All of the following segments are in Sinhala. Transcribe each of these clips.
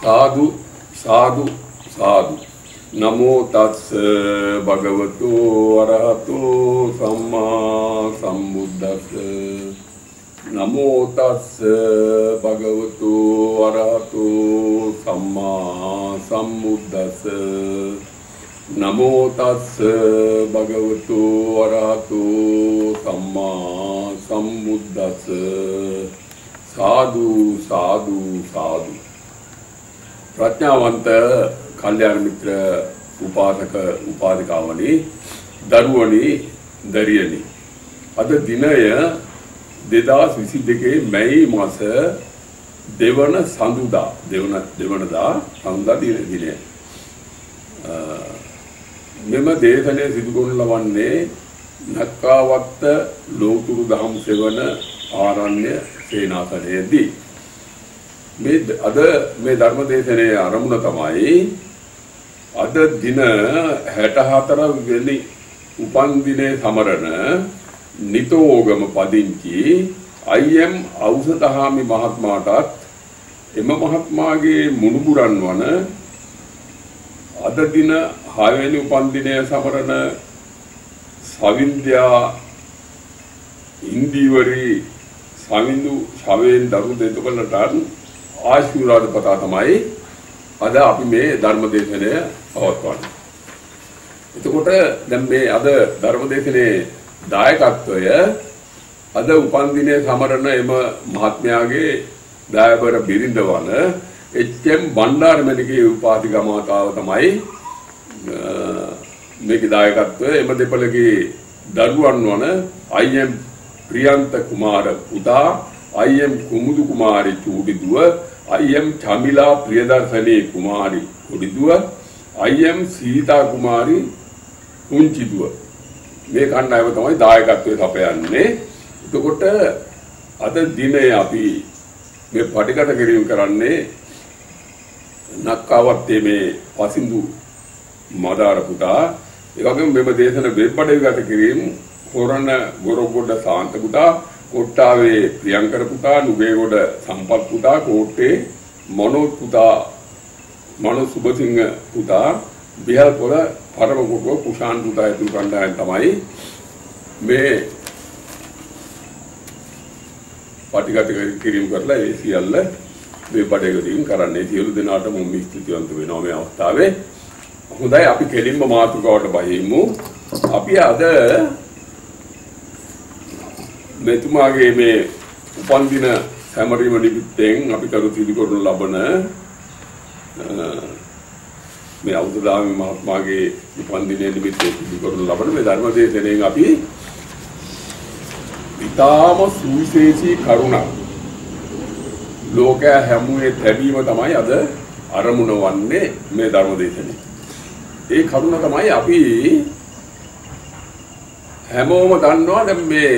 साधु साधु साधु नमो तस् भगवतो अरहतो सम्मा सम्बुद्धस्स नमो तस् भगवतो अरहतो सम्मा सम्बुद्धस्स नमो तस् भगवतो अरहतो सम्मा सम्बुद्धस्स साधु साधु साधु प्रज्ञावंत कल्याण मित्र उपासक उपासिकावनी दरुवनी दरियनी अद दिनय 2022 मई मास देवन संदुदा देवनदा संदुदा दिने මෙම දේශනය සිදු කරන ලබන්නේ නක්කාවත්ත ලෝතුරු දහම් සෙවන ආරණ්‍ය සේනාසනයේදී මේ අද මේ ධර්ම දේශනයේ ආරම්භය තමයි අද දින 64 වෙනි උපන් දිනේ සමරන නිතෝගම පදිංචි අයිඑම් ඖෂධහාමි මහත්මයාටත් එම මහත්මයාගේ මුණුබුරන් වන අද දින 6 වෙනි උපන් දිනය සමරන සවින්ද්‍යා ඉන්දිවරි සවින්දු ශවෙන් දරු දෙතුකලට ආශිර්වාද පතා තමයි අද අපි මේ ධර්ම දේශනය පවත්වන්නේ. එතකොට දැන් මේ අද ධර්ම දේශනේ දායකත්වය අද උපන් දිනයේ සමරන එම මහත්මයාගේ දායබර බිරිඳවන එච්.එම්. බණ්ඩාරමණිගේ උපාධික මාතාව තමයි මේකේ දායකත්වය එම දෙපළගේ දරුවන් වන අයිඑම් ප්‍රියන්ත කුමාර පුතා අයිඑම් කුමුදු කුමාරි චූඩිදුව අයිඑම් චමිලා ප්‍රියදර්ශනී කුමාරි උඩිදුව අයිඑම් සීතා කුමාරි උන්චිදුව මේ කණ්ඩායම තමයි දායකත්වයේ සපයන්නේ. එතකොට අද දිනේ අපි මේ පටිගත කිරීම කරන්නේ නක්කාවත්තේ මේ පසින්දු මදාර පුතා ඒ වගේම මෙම දේශන වෙබ් අඩවිගත කිරීම හොරණ ගොරගොඩ සාන්ත පුතා කොට්ටාවේ ප්‍රියංකර පුතා නුගේගොඩ සම්පත් පුතා කෝට්ටේ මනෝජ් පුතා මනෝ සුබසිංහ පුතා බිහල්පොළ පරමකොටුව කුෂාන් පුතා ඇතුළු කණ්ඩායම තමයි මේ පටිගත කිරීම කරලා ඒ සියල්ල මේ බඩේගදීන් කරන්නේ සියලු දෙනාටම මම ස්තුතිවන්ත වෙනවා මේ අවස්ථාවේ. හොඳයි අපි කෙලින්ම මාතෘකාවට බහිමු. අපි අද මෙතුමාගේ මේ උපන් දින සැමරීම නිමිත්තෙන් අපි කරු සිදු කරන ලබන මේ ඖෂධාමි මහත්මයාගේ උපන් දිනයේ නිමිත්තෙන් සිදු කරන ලබන මේ ධර්ම දේශනාවෙන් අපි ඊටාම සුවිශේෂී කරුණක් ලෝකයා හැමුවේ තැබීම තමයි අද අරමුණ වන්නේ මේ ධර්ම දේශනේ. ඒ කරුණ තමයි අපි හැමෝම දන්නවා දැන් මේ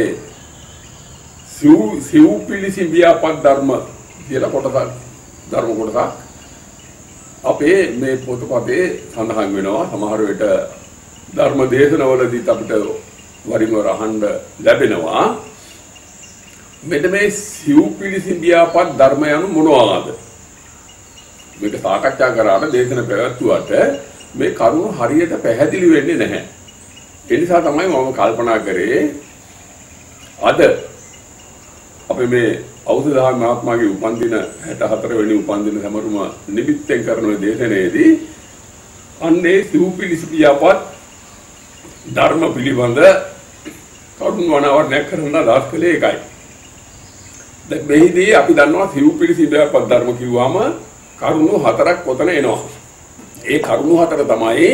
සිව් පිළිසි ව්‍යාපත් ධර්ම කියලා කොටසක් ධර්ම කොටසක් අපේ මේ පොතපතේ සඳහන් වෙනවා. සමහර විට ධර්ම දේශනවලදීත් අපිට වරින් වර අහන්න ලැබෙනවා. මෙන්න මේ සිව් පිළිසි ව්‍යාපත් ධර්ම යනු මොනවාද? මේක සාකච්ඡා කරාට දේශන පැවැත්වුවට මේ කරුණ හරියට පැහැදිලි වෙන්නේ නැහැ. ඒ නිසා තමයි මම කල්පනා කරේ අද අපි මේ ඖෂධාමි මහත්මයාගේ උපන් දින 64 වෙනි උපන් දින සමරුම නිමිත්තෙන් කරන දේශනාවේදී අන්නේ සිව් පිළිසි ව්‍යාපත් ධර්ම පිළිබඳ කරුණ වනාවරණය කරන්න අදහස් කළේ ඒකයි. දැන් මෙහිදී අපි දන්නවා සිව් පිළිසි ව්‍යාපත් ධර්ම කිව්වම කරුණු හතරක් කොතන එනවා. ඒ කරුණු හතර තමයි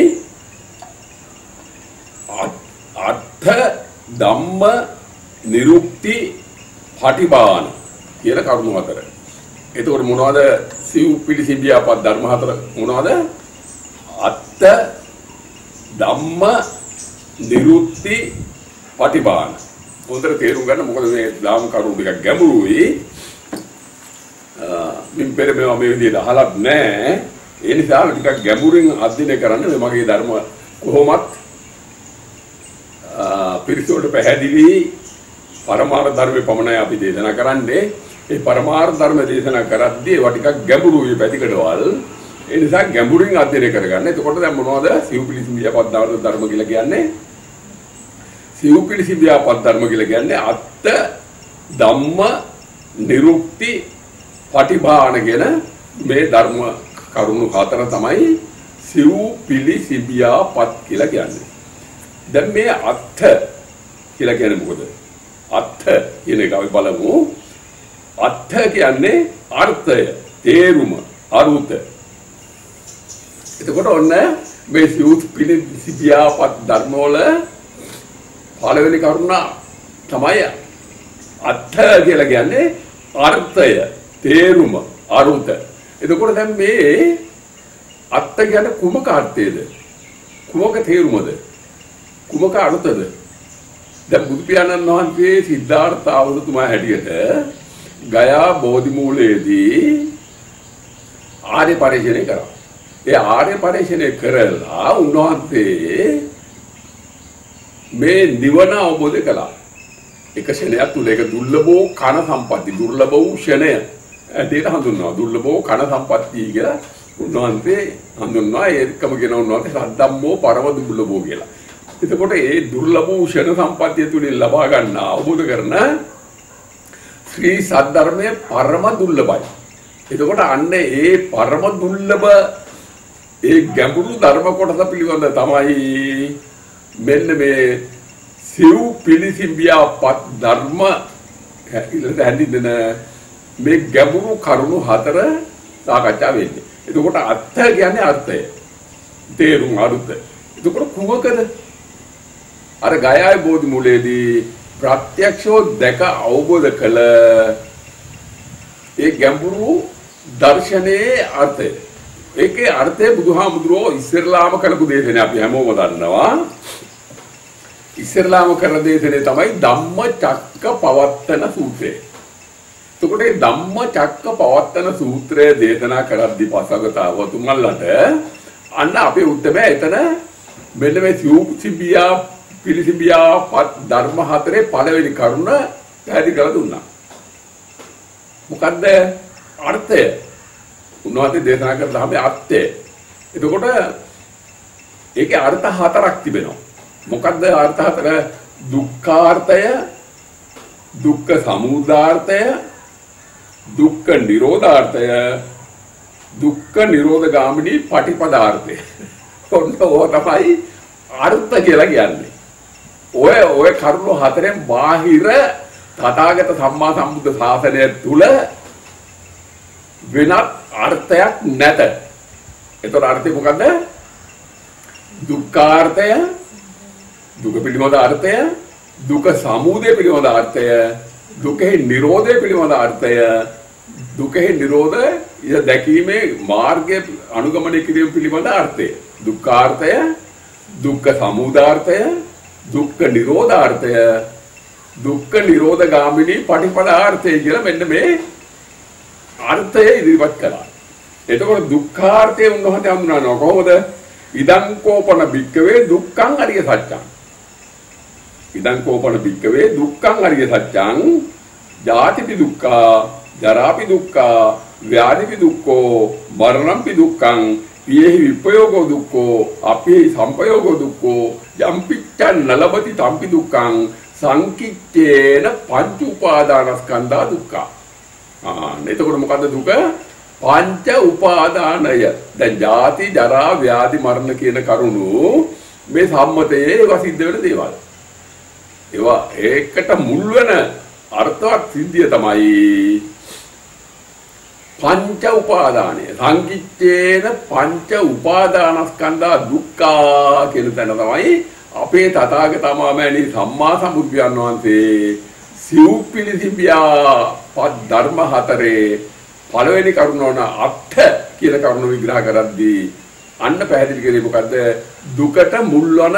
අර්ථ ධම්ම නිරුක්ති පටිභාන කියලා කරුණු හතර. එතකොට මොනවද සිව් පිළිසි ව්‍යාපත් ධර්ම හතර මොනවද? අර්ථ ධම්ම නිරුක්ති පටිභාන. හොඳට තේරුම් ගන්න මොකද මේ ධම්ම කරුණු ටිකක් ගැඹුරුයි. මින් පෙර මේවා මේ විදිහට අහලත් නැහැ. ඒ නිසා ටිකක් ගැඹුරින් අධ්‍යයනය කරන්න මගේ ධර්ම කොහොමත් පිරිසුවට පැහැදිලි පරමාර්ථ ධර්මයේ පමණයි අපි දේශනා කරන්නේ. ඒ පරමාර්ථ ධර්ම දේශනා කරද්දී ඒවා ටිකක් ගැඹුරුයි පැතිකඩවල්. ඒ නිසා ගැඹුරින් අධ්‍යයනය කරගන්න. එතකොට දැන් මොනවද සිව්පිලිසිම් ව්‍යාපද ධර්ම කියලා කියන්නේ? සිව්පිලිසිම් ව්‍යාපද ධර්ම කියලා කියන්නේ අත්ත ධම්ම නිරුක්ති පටිභාන කියන මේ ධර්ම කරුණු හතර තමයි සිව්පිලිසිම් ව්‍යාපද කියලා කියන්නේ. දැන් මේ අත්ත කියලා කියන්නේ මොකද? අත්ත කියන එක අපි බලමු. අත්ත කියන්නේ අර්ථය, තේරුම, අරුත. එතකොට ඔන්න මේ සිව්පිලිසිම් ව්‍යාපද ධර්ම වල පළවෙනි කරුණ තමයි අර්ථ කියලා කියන්නේ අර්ථය, තේරුම, අරුත. එතකොට දැන් මේ අර්ථ කියන්නේ කුමක අර්ථයේද? කුමක තේරුමද? කුමක අරුතද? දැන් බුදු පියාණන් වහන්සේ සිද්ධාර්ථ අවුරුතුමා හැටියට ගයා බෝධි මූලයේදී ආර්ය පරිශ්‍රණය කරා. ඒ ආර්ය පරිශ්‍රණය කරලා උන්වහන්සේ මේ නිවන අවබෝධ කළා. එක ක්ෂණයක් තුල ඒක දුර්ලභෝ කන සම්පatti, දුර්ලභ වූ ක්ෂණය ඇදේට හඳුන්වනවා. දුර්ලභෝ කන සම්පatti කියලා උන්වහන්සේ හඳුන්වනවා. ඒකම කියන උන්වහන්සේ සද්ධම්මෝ පරම දුර්ලභෝ කියලා. එතකොට ඒ දුර්ලභ වූ ක්ෂණ සම්පත්තිය තුලින් ලබා ගන්න අවබෝධ කරන ශ්‍රී සද්ධර්මයේ පරම දුර්ලභයි. එතකොට අන්න ඒ පරම දුර්ලභ ඒ ගැඹුරු ධර්ම කොටස පිළිබඳ තමයි මෙන්න මේ සිව්පිලිසිම් ව්‍යාපද ධර්ම හැඳින්වෙන මේ ගැඹුරු කරුණු හතර සාකච්ඡා වෙන්නේ. එතකොට අර්ථ කියන්නේ අර්ථය, තේරුම්, අරුත. එතකොට කුමකද? අර ගයායි බෝධි මූලයේදී ප්‍රත්‍යක්ෂව දැක අවබෝධ කළ ඒ ගැඹුරු දර්ශනයේ අර්ථය. ඒකේ අර්ථය බුදුහාමුදුරෝ ඉස්සරලාම කළපු දේශනේ අපි හැමෝම දන්නවා. ඉස්සරලාම කරන දේශනේ තමයි ධම්මචක්කපවත්තන සූත්‍රය. එතකොට මේ ධම්මචක්කපවත්තන සූත්‍රය දේශනා කරද්දී පසගතවතුමල්ලට අන්න අපේ උත්තරය එතන මෙන්න මේ සිව්පිලිසිම් ව්‍යාපද ධර්ම හතරේ පළවෙනි කරුණ පැහැදිලි කරලා දුන්නා. මොකද්ද අර්ථය? උන්වහන්සේ දේශනා කරන ධර්මයේ අර්ථය. එතකොට ඒකේ අර්ථ හතරක් තිබෙනවා. මොකද්ද අර්ථ හතර? දුක්ඛාර්ථය, දුක්ඛ සමුදයාර්ථය, දුක්ඛ නිරෝධාර්ථය, දුක්ඛ නිරෝධගාමිනී පටිපදාර්ථය. ඔන්න ඕක තමයි අර්ථ කියලා කියන්නේ. ඔය කරුණු හතරෙන් බාහිර තථාගත සම්මා සම්බුද්ධ ශාසනය තුල වෙනත් අර්ථයක් නැත. ඒතර අර්ථය මොකද්ද? දුක්ඛාර්ථය, දුක පිළිබඳ අර්ථය, දුක සමුදය පිළිබඳ අර්ථය, දුකේ නිරෝධය පිළිබඳ අර්ථය, දුකේ නිරෝධය දැකීමේ මාර්ගය අනුගමනය කිරීම පිළිබඳ අර්ථය. දුක්ඛාර්ථය, දුක්ඛ සමුදයාර්ථය, දුක්ඛ නිරෝධාර්ථය, දුක්ඛ නිරෝධගාමිනී පටිපදාර්ථය කියලා මෙන්න මේ අර්ථය ඉදිරිපත් කළා. එතකොට දුක්ඛාර්ථය උන්වහන්සේ හඳුනනවා කොහොමද? ඉදං කෝපන භික්කවේ දුක්ඛං අරිය සත්‍යං. ඉදං කෝපන භික්කවේ දුක්ඛං අරිය සත්‍යං. ජාතිපි දුක්ඛා, ජරාපි දුක්ඛා, ව්‍යාධිපි දුක්ඛෝ, මරණම්පි දුක්ඛං. පියෙහි විපයෝගෝ දුක්ඛෝ, අපේහි සම්පයෝගෝ දුක්ඛෝ, යම්පිච්ඡන් නලබති තම්පි දුක්ඛං සංකිච්ඡේන පංච උපාදානස්කන්ධා දුක්ඛා. එතකොට මොකද්ද දුක? පංච උපාදානය. දැන් ජාති, ජරා, ව්‍යාධි, මරණ කියන කරුණු මේ සම්මතයේ ඒවා සිද්ධ වෙන දේවල්. ඒවා ඒකට මුල් වෙන අර්ථවත් සිද්ධිය තමයි පංච උපාදානය. සංකිච්ඡේන පංච උපාදානස්කන්ධා දුක්ඛා කියන තැන තමයි අපේ තථාගතමාමෑණි සම්මා සම්බුද්ධයන් වහන්සේ සිව්පිලිසිම් ව්‍යාපද ධර්ම හතරේ පළවෙනි කරුණ වන අර්ථ කියන කරුණ විග්‍රහ කරද්දී අන්න පැහැදිලි කරේ මොකද්ද? දුකට මුල් වන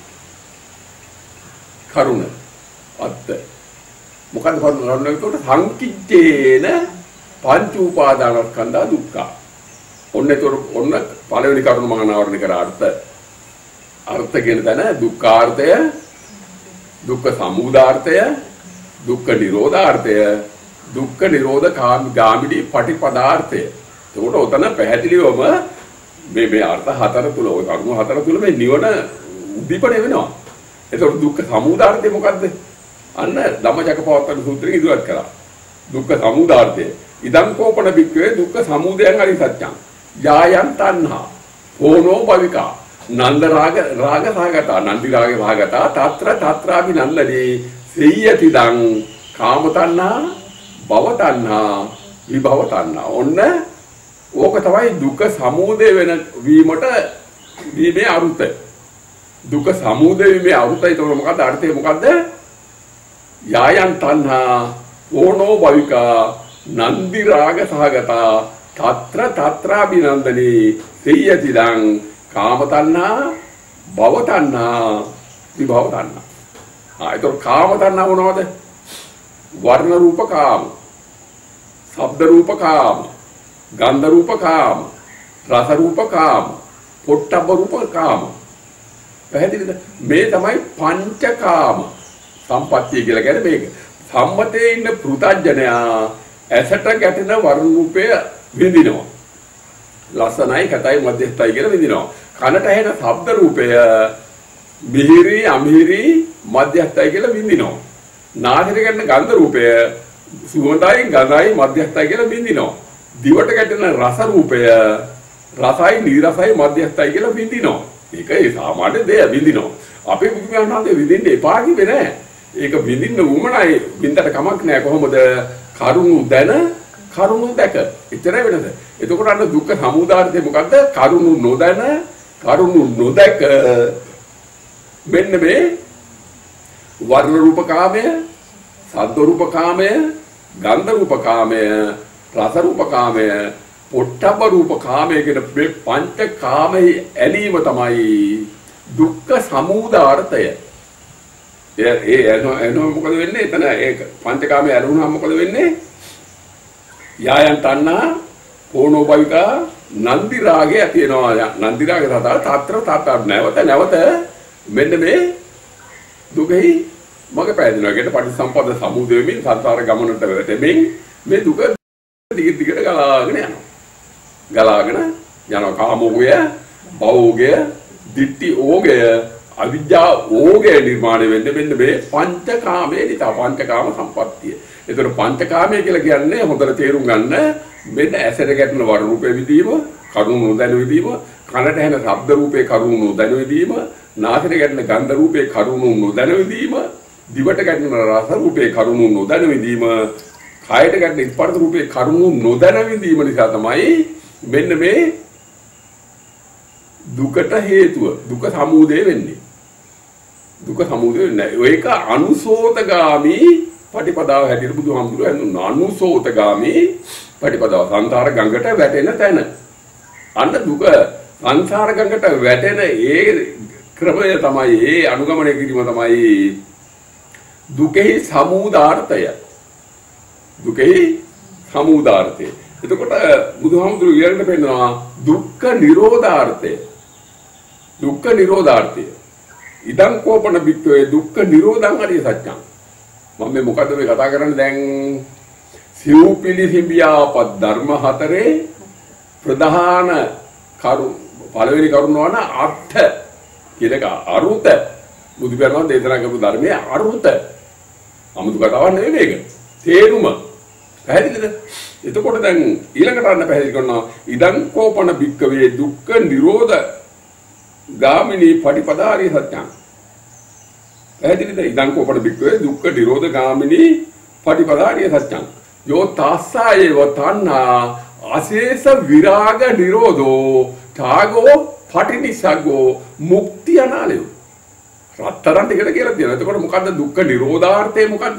කරුණ අර්ථ. මොකද්ද කරුණ? ඒකට සංකිච්ඡේන පංච උපාදානස්කන්ධා දුක්ඛ. ඔන්න පළවෙනි කරුණ මම අනාවරණය කර අර්ථ කියන තැන දුක්ඛාර්ථය, දුක්ඛ සමුදයාර්ථය, දුක්ඛ නිරෝධාර්ථය, දුක්ඛ නිරෝධ ගාමිනී පටිපදාර්ථය. ඒකට උතන පැහැදිලිවම මේ අර්ථ හතර තුල ඔය කර්ම හතර තුල මේ නිවන උද්දීපණය වෙනවා. ඒතකොට දුක්ඛ සමුදාර්ථය මොකද්ද? අන්න ධම්මචක්කපවත්තන සූත්‍රයේ ඉදිරිපත් කරා. දුක්ඛ සමුදාර්ථය. ඉදං කෝපන බික්කවේ දුක්ඛ සමුදයං අරිය සත්‍යං. යායන් තණ්හා. ඕනෝ භවිකා. නන්ද රාග සහගතා. නන්දි රාග සහගතා. తත්‍ර తත්‍රාපි නන්දදී සෙය්‍යතිදං කාම තණ්හා, භව තණ්හා, විභව තණ්හා. ඔන්න ඕක තමයි දුක සමුදය වෙන වීමට වීමේ අරුත. දුක සමුදය වීමේ අරුත. ඒක මොකද්ද? අර්ථය මොකද්ද? යායන් තණ්හා ඕනෝ භවිකා නන්දි රාග සහගතා తත්‍ර తත්‍රාභිනන්දනේ සෙය්‍යතිදං කාම තණ්හා, භව තණ්හා, විභව තණ්හා. ඒතර කාම තණ්හා මොනවද? වර්ණ රූප කාම, ශබ්ද රූප කාම, ගන්ධ රූප කාම, රස රූප කාම, පොට්ටබ්බ රූප කාම. පැහැදිලිද? මේ තමයි පංචකාම සම්පත්තිය කියලා කියන්නේ මේක. සම්මතයේ ඉන්න පෘථග්ජනයා ඇසට ගැටෙන වර්ණ රූපය විඳිනවා. ලස්සනයි, කැතයි, මධ්‍යස්ථයි කියලා විඳිනවා. කනට ඇහෙන ශබ්ද රූපය මිහිරි, අමිහිරි, මධ්‍යස්ථයි කියලා විඳිනවා. නාසයට ගැටෙන ගන්ධ රූපය සුවඳයි, ගඳයි, මධ්‍යස්ථයි කියලා විඳිනවා. දිවට ගැටෙන රස රූපය රසයි, නීරසයි, මධ්‍යස්ථයි කියලා විඳිනවා. ඒක ඒ සාමාන්‍ය දෙය විඳිනවා. අපේ බුදුමහානන්ද විඳින්න එපා කිව්වේ නෑ. ඒක විඳින්න උමනයි, විඳට කමක් නෑ. කොහොමද? කරුණු දැන කරුණු දැක. එතරම් වෙනද? එතකොට අන්න දුක්ඛ සමුදාර්ථය මොකද්ද? කරුණු නොදැන කරුණු නොදැක මෙන්න මේ වර්ණ රූප කාමය, ශබ්ද රූප කාමය, ගන්ධ රූප කාමය, රස රූප කාමය, පොට්ටබ්බ රූප කාමය කියන මේ පංච කාමයේ ඇලීම තමයි දුක්ඛ සමුදාර්ථය. එනෝ මොකද වෙන්නේ? එතන ඒක පංචකාමයේ ඇලුනහම මොකද වෙන්නේ? යායන් තණ්හා, ඕනෝ භවිකා, නන්දි රාගය ඇති වෙනවා. නන්දි රාගය තත්‍ර නැවත මෙන්න මේ දුකෙහි මග පැහැදිනවා. ඒකට පටිච්චසමුප්පාද සමුදය වෙමින් සංසාර ගමනට වැටෙමින් මේ දුක දිගට ගලාගෙන යනවා. ගලාගෙන යනවා. කාමෝගය, භවෝගය, ditthi ඕගය, අවිජ්ජා ඕගය නිර්මාණය වෙන්නේ මෙන්න මේ පංචකාමයේ නිසා. පංචකාම සම්පත්තිය. ඒතර පංචකාමය කියලා කියන්නේ හොඳට තේරුම් ගන්න මෙන්න ඇසට ගැටෙන වර්ණ රූපේ විදීම, කරුණු නොදැන විදීම, කනට ඇහෙන ශබ්ද රූපේ කරුණු නොදැන විදීම, නාසයට ගැටෙන ගන්ධ රූපේ කරුණු නොදැන විදීම, දිවට ගැටෙන රස රූපේ කරුණු නොදැන විදීම, කායට ගැටෙන ස්පර්ශ රූපේ කරුණු නොදැන විදීම නිසා තමයි මෙන්න මේ දුකට හේතුව දුක සමුදය වෙන්නේ. දුක සමුදය වෙන්නේ. ඒක අනුසෝතගාමි පටිපදාව හැටියට බුදුහාමුදුරුවෝ හඳුන්වනවා. අනුසෝතගාමි පටිපදාව සංසාර ගඟට වැටෙන තැන. අන්න දුක සංසාර ගඟට වැටෙන ඒ ක්‍රමය තමයි, ඒ අනුගමනය කිරීම තමයි දුකෙහි සමුදාර්ථය. දුකෙහි සමුදාර්ථය. එතකොට බුදුහාමුදුරුවෝ ඊළඟට පෙන්නනවා දුක්ඛ නිරෝධාර්ථය. දුක්ඛ නිරෝධාර්ථය. ඉදං කෝපන බික්කවේ දුක්ඛ නිරෝධං අරිය සත්‍යං. මම මේ මොකද්ද මේ කතා කරන්නේ දැන්? සිව්පිලි හිඹියාපත් ධර්ම හතරේ ප්‍රධාන පළවෙනි කරුණ වන අර්ථ කියන එක අරුත. බුදු පියාණන් දේශනා කරපු ධර්මයේ අරුත. 아무තු කතාවක් නෙවෙයි මේක. තේරුම. පැහැදිලිද? එතකොට දැන් ඊළඟට අන්න පැහැදිලි කරනවා ඉදං කෝපන බික්කවේ දුක්ඛ නිරෝධ ගාමිනී පටිපදාරිය සත්‍යං. පැහැදිලිද? ඉදං කෝපන බික්කවේ දුක්ඛ නිරෝධ ගාමිනී පටිපදාරිය සත්‍යං. යෝ තාස්සායව තණ්හා අශේෂ විරාග නිරෝධෝ ඨාගෝ පටිනිසග්ගෝ මුක්තිය නාලයෝ. රත්තරන් ටිකට කියලා තියෙනවා. එතකොට මොකද්ද දුක්ඛ නිරෝධාර්ථය මොකද්ද?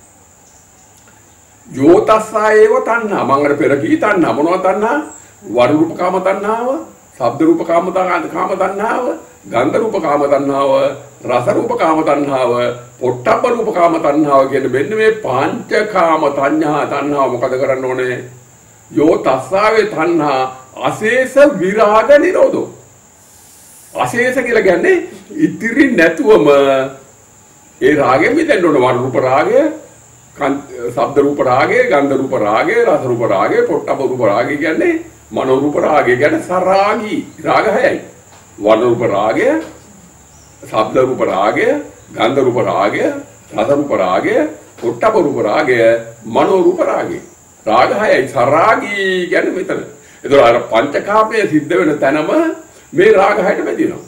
යෝතස්සායව තණ්හා. මම අර පෙර කී තණ්හා මොනවද තණ්හා? වර්ණ රූප කාම තණ්හාව, ශබ්ද රූප කාම තණ්හාව, ගන්ධ රූප කාම තණ්හාව, රස රූප කාම තණ්හාව, පොට්ටබ්බ රූප කාම තණ්හාව කියන මෙන්න මේ පංචකාම තණ්හාව මොකද කරන්න ඕනේ? යෝතස්සාවේ තණ්හා අශේෂ විරාග නිරෝධෝ. අශේෂ කියලා කියන්නේ ඉතිරි නැතුවම ඒ රාගෙ මිදෙන්න ඕන. වර්ණ රූප රාගය, ශබ්ද රූප රාගය, ගන්ධ රූප රාගය, රස රූප රාගය, පොට්ටබ්බ රූප රාගය කියන්නේ මනෝ රූප රාගය කියන්නේ සරාගී රාග හයයි. වර්ණ රූප රාගය, ශබ්ද රූප රාගය, ගන්ධ රූප රාගය, රස රූප රාගය, පොට්ටබ්බ රූප රාගය, මනෝ රූප රාගය. රාග හයයි සරාගී කියන්නේ මෙතන. ඒතර අර පංචකාමයේ සිද්ධ වෙන තැනම මේ රාග හයට බැඳිනවා.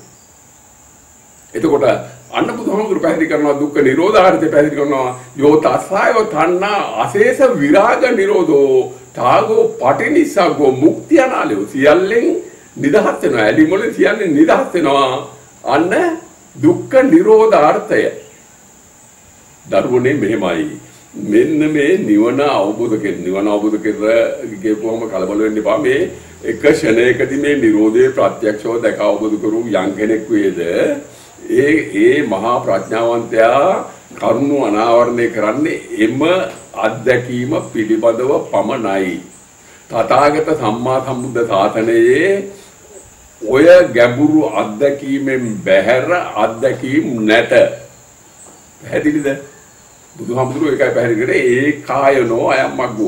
එතකොට අන්න බුදුහාමුදුරු පැහැදිලි කරනවා දුක්ඛ නිරෝධාර්ථය පැහැදිලි කරනවා යෝ තස්සායෝ තණ්හා අශේෂ විරාග නිරෝධෝ තාගෝ පටිනිස්සග්ගෝ මුක්තිය නාලයෝ සියල්ලෙන් නිදහස් වෙනවා. ඇලි මොලේ සියල්ලෙන් නිදහස් වෙනවා. අන්න දුක්ඛ නිරෝධාර්ථය. දරුවනේ මෙහෙමයි. මෙන්න මේ නිවන අවබෝධ කියපුවම කලබල වෙන්න එපා. මේ එක ක්ෂණයකදී මේ නිරෝධයේ ප්‍රත්‍යක්ෂව දැක අවබෝධ කරු යම් කෙනෙක් වේද ඒ මහා ප්‍රඥාවන්තයා කරුණු අනාවරණය කරන්නේ එම අත්දැකීම පිළිබඳව පමණයි. තථාගත සම්මා සම්බුද්ධ ශාසනයේ ඔය ගැඹුරු අත්දැකීමෙන් බැහැර අත්දැකීම් නැත. පැහැදිලිද? බුදුහාමුදුරුවෝ ඒකයි පැහැදිලි කරේ ඒ කායනෝ අයම් මග්ගෝ.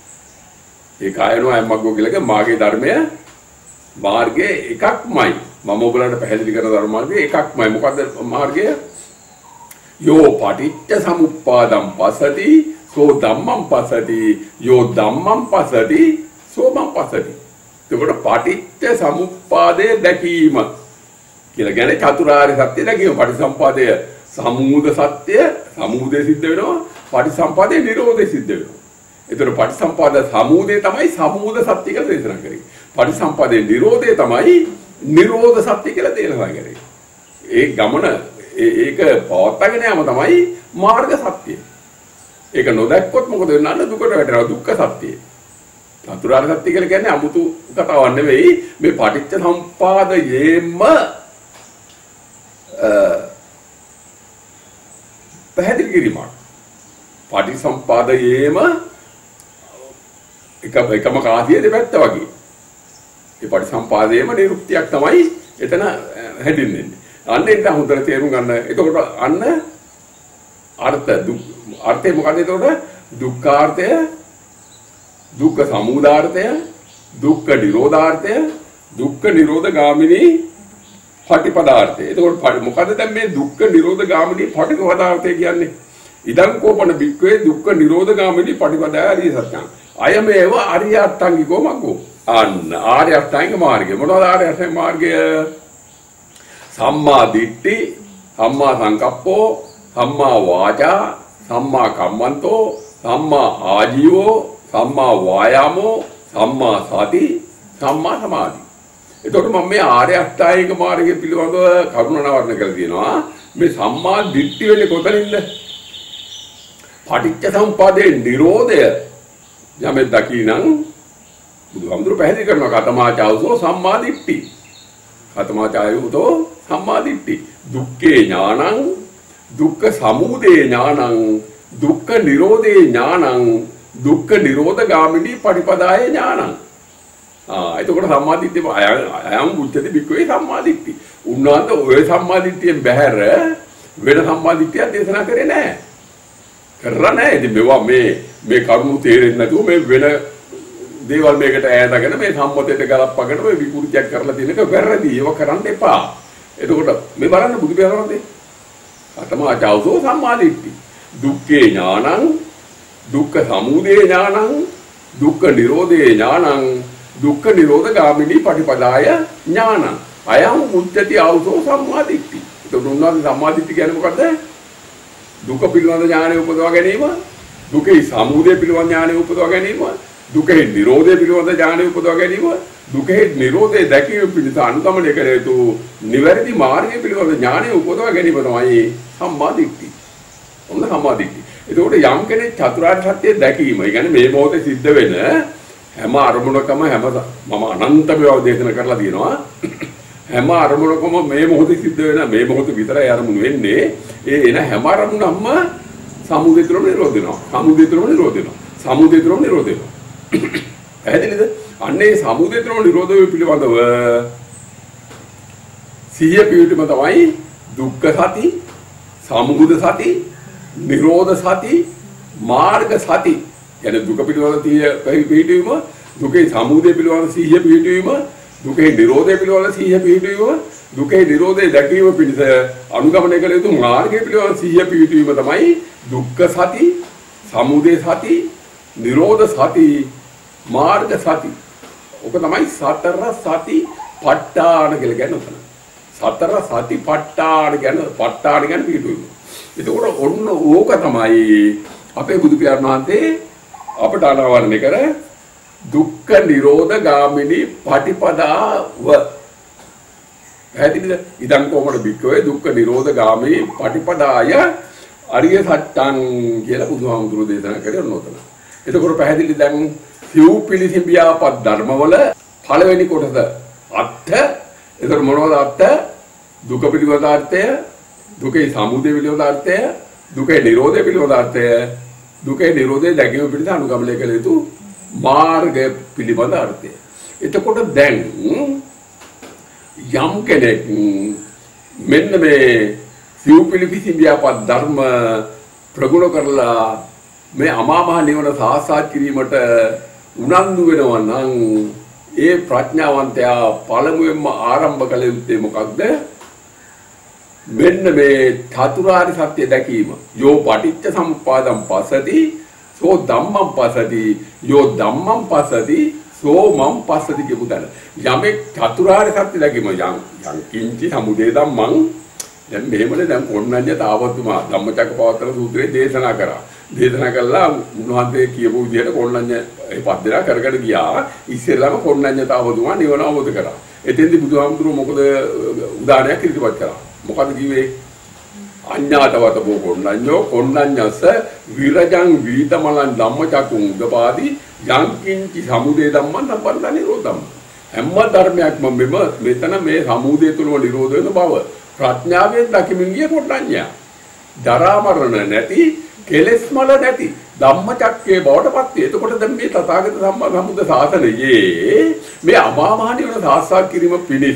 ඒ කායනෝ අයම් මග්ගෝ කියලා මාගේ ධර්මය මාර්ගය එකක්මයි. මම ඔයගලන්ට පැහැදිලි කරන ධර්ම මාර්ගය එකක්මයි. මොකද්ද මාර්ගය? යෝ පටිච්ච සමුප්පාදම් පසති සෝ ධම්මං පසති යෝ ධම්මං පසති සෝ මං පසති. එතකොට පටිච්ච සමුප්පාදයේ දැකීම කියලා කියන්නේ චතුරාර්ය සත්‍ය දැකීම. පටිසම්පාදය සමුද සත්‍ය සමුදේ සිද්ධ වෙනවා. පටිසම්පාදේ නිරෝධේ සිද්ධ වෙනවා. එතකොට පටිසම්පාද සමුදේ තමයි සමුද සත්‍ය කියලා දේශනා කරේ. පටිසම්පාදේ නිරෝධේ තමයි නිරෝධ සත්‍ය කියලා දේශනා කරේ. ඒ ගමන ඒක පවත්වාගෙන යාම තමයි මාර්ග සත්‍ය. ඒක නොදැක්කොත් මොකද වෙන්නේ? දුකට වැටෙනවා. දුක්ඛ සත්‍යය. චතුරාර්ය සත්‍ය කියලා කියන්නේ 아무තු කතාවක් නෙවෙයි. මේ පටිච්ච සම්පාදයේම පැහැදිලි කිරීමක්. පටිසම්පාදයේම එකම කාසිය දෙපැත්ත වගේ. ඒ පටිසම්පාදයේම නිරුක්තියක් තමයි එතන හැදින්නේ. අන්න ඒක හොඳට තේරුම් ගන්න. එතකොට අන්න අර්ථය මොකද? එතකොට දුක්ඛාර්ථය, දුක්ඛ සමුදාර්ථය, දුක්ඛ නිරෝධාර්ථය, දුක්ඛ නිරෝධ ගාමිනී පටිපදාර්ථය. එතකොට මොකද දැන් මේ දුක්ඛ නිරෝධ ගාමිනී පටිපදාර්ථය කියන්නේ? ඉදං කෝපන බික්කවේ දුක්ඛ නිරෝධ ගාමිනී පටිපදාය ආර්ය සත්‍යං. අයමේව ආර්ය අෂ්ටාංගිකෝ මග්ගෝ. අන්න ආර්ය අෂ්ටාංගික මාර්ගය. මොනවද ආර්ය අෂ්ටාංගික මාර්ගය? සම්මා දිට්ඨි, සම්මා සංකප්පෝ, සම්මා වාචා, සම්මා කම්මන්තෝ, සම්මා ආජීවෝ, සම්මා වායාමෝ, සම්මා සති, සම්මා සමාධි. එතකොට මම මේ ආර්ය අෂ්ටාංගික මාර්ගය පිළිබඳව කරුණාවර්ණන කරලා තියෙනවා. මේ සම්මා දිට්ඨිය වෙන්නේ කොතනින්ද? පටිච්ච සමුප්පාදේ නිරෝධය යමෙක් දකිනං බුදුහාමුදුරුවෝ පැහැදිලි කරනවා කතමාචාවසෝ සම්මා දිට්ඨි. කතමාචායුතෝ සම්මා දිට්ඨි. දුක්ඛේ ඥානං, දුක්ඛ සමුදය ඥානං, දුක්ඛ නිරෝධේ ඥානං, දුක්ඛ නිරෝධ ගාමිනී පටිපදාය ඥානං. එතකොට සම්මා දිට්ඨිය අයම් බුද්ධති බික්කවේ සම්මා දිට්ඨි. උන්වහන්සේ ඔය සම්මා දිට්ඨියෙන් බැහැර වෙන සම්මා දිට්ඨියක් දේශනා කරේ නැහැ. කරලා නැහැ. ඉතින් මේවා මේ කරුණු තේරෙන්නේ නැතුව මේ වෙන දේවල් මේකට ඈතගෙන මේ සම්මතයට ගලප්පගෙන මේ විකෘතියක් කරලා තියෙනක වැරදි. ඒව කරන්න එපා. එතකොට මේ බලන්න බුදු පියාණන්ගේ අතමාචාවසෝ සම්මා දිට්ඨි. දුක්ඛේ ඥානං, දුක්ඛ සමුදය ඥානං, දුක්ඛ නිරෝධේ ඥානං, දුක්ඛ නිරෝධ ගාමිනී පටිපදාය ඥානං. අයං උච්චති ආවසෝ සම්මා දිට්ඨි. එතකොට උන්වහන්සේ සම්මා දිට්ඨි කියන්නේ මොකද්ද? දුක පිළිබඳ ඥානය උපදවා ගැනීම, දුකේ සමුදය පිළිබඳ ඥානය උපදවා ගැනීම, දුකේ නිරෝධය පිළිබඳ ඥානය උපදවා ගැනීම, දුකේ නිරෝධය දැකීම පිණිස අනුගමනය කළ යුතු නිවැරදි මාර්ගය පිළිබඳ ඥානය උපදවා ගැනීම තමයි සම්මා දිට්ඨි. ඔන්න සම්මා දිට්ඨි. එතකොට යම් කෙනෙක් චතුරාර්ය සත්‍ය දැකීම, ඒ කියන්නේ මේ මොහොතේ සිද්ධ වෙන හැම අරමුණකම මම අනන්ත මේවා දේශනා කරලා තියෙනවා. හැම අරමුණකම මේ මොහොතේ සිද්ධ වෙන මේ මොහොත විතරයි අරමුණු වෙන්නේ. ඒ එන හැම අරමුණක්ම සමුදේතරම නිරෝධ වෙනවා. සමුදේතරම නිරෝධ වෙනවා. සමුදේතරම නිරෝධ වෙනවා. පැහැදිලිද? අන්නේ සමුදේතරම නිරෝධ වේ පිළිබඳව සිහිය පිළිබඳ තමයි දුක්ඛ සති, සමුදය සති, නිරෝධ සති, මාර්ග සති කියන්නේ දුක පිළිබඳ පිළිවීම, දුකේ සමුදය පිළිබඳ සිහිය පිළිවීම, දුකේ නිරෝධය පිළිබඳ සිහිය පිළිවීම, දුකේ නිරෝධය දැකීම පිණිස අනුගමනය කළ යුතු මාර්ගය පිළිබඳ සිහිය පිළිවීම තමයි දුක්ඛ සති, සමුදය සති, නිරෝධ සති, මාර්ග සති. ඔක තමයි සතර සති ප ဋ ාණ කියලා කියන්නේ. සතර සති ප ဋ ාණ කියන්නේ පිළිවීම. එතකොට ඔන්න ඕක තමයි අපේ බුදු පියාණන් වහන්සේ අපට අනාවරණය කර දුක්ඛ නිරෝධ ගාමිනී පටිපදාව. පැහැදිලිද? ඉදන් කොමඩ බික්කවේ දුක්ඛ නිරෝධ ගාමිනී පටිපදාය අරිය සත්‍යං කියලා බුදුහාමුදුරුවෝ දේශනා කරේ නෝතන. එතකොට පැහැදිලි දැන් සිව් පිළිසිඹියාපත් ධර්මවල පළවෙනි කොටස අත්ථ. එතකොට මොනවද අත්ථ? දුක පිළිබඳ අර්ථය, දුකේ සමුදය පිළිබඳ අර්ථය, දුකේ නිරෝධය පිළිබඳ අර්ථය, දුකේ නිරෝධය දැකීම පිණිස අනුගමනය කළ යුතු මාර්ගය පිළිබඳ අර්ථය. එතකොට දැන් යම් කෙනෙක් මෙන්න මේ සිව් පිළිසිඹියාපත් ධර්ම ප්‍රගුණ කරලා මේ අමා මහ නිවන සාක්ෂාත් කිරීමට උනන්දු වෙනවා නම් ඒ ප්‍රඥාවන්තයා පළමුවෙන්ම ආරම්භ කළ යුත්තේ මොකක්ද? මෙන්න මේ චතුරාර්ය සත්‍ය දැකීම. යෝ පටිච්ච සමුප්පාදං පස්සති සෝ ධම්මං පස්සති යෝ ධම්මං පස්සති සෝ මං පස්සති කියපු තැන යමෙක් චතුරාර්ය සත්‍ය දැකීම යම් කිංචි සමුදය ධම්මං. දැන් මෙහෙමනේ දැන් කොණ්ණඤ්ඤ තාවතුමා ධම්මචක්කපවත්තන සූත්‍රයේ දේශනා කරා. දේශනා කළා උන්වහන්සේ කියපු විදිහට කොණ්ණඤ්ඤ ඒ පස් දෙනා කරගෙන ගියා. ඉස්සෙල්ලාම කොණ්ණඤ්ඤ තාවතුමා නිවන අවබෝධ කරා. එතෙන්දී බුදුහාමුදුරුවෝ මොකද උදාහරණයක් ඉදිරිපත් කරා. මොකද කිව්වේ? අඤ්ඤාතවත බෝ කොණ්ණඤ්ඤෝ කොණ්ණඤ්ඤස විරජං වීතමලං ධම්මචක්කුං උදපාදි යං කිංචි සමුදය ධම්මං සම්පන්න නිරෝධම්. හැම ධර්මයක්ම මෙතන මේ සමුදය තුලම නිරෝධ වෙන බව ප්‍රඥාවෙන් දකිමින් ගිය කොණ්ණඤ්ඤයා. දරා මරණ නැති, කෙලෙස් මල නැති ධම්මචක්කේ බවට පත් වේ. එතකොට දැන් මේ තථාගත සම්මා සම්බුද්ධ ශාසනයේ මේ අමා මහ නිවන සාක්ෂාත් කිරීම පිණිස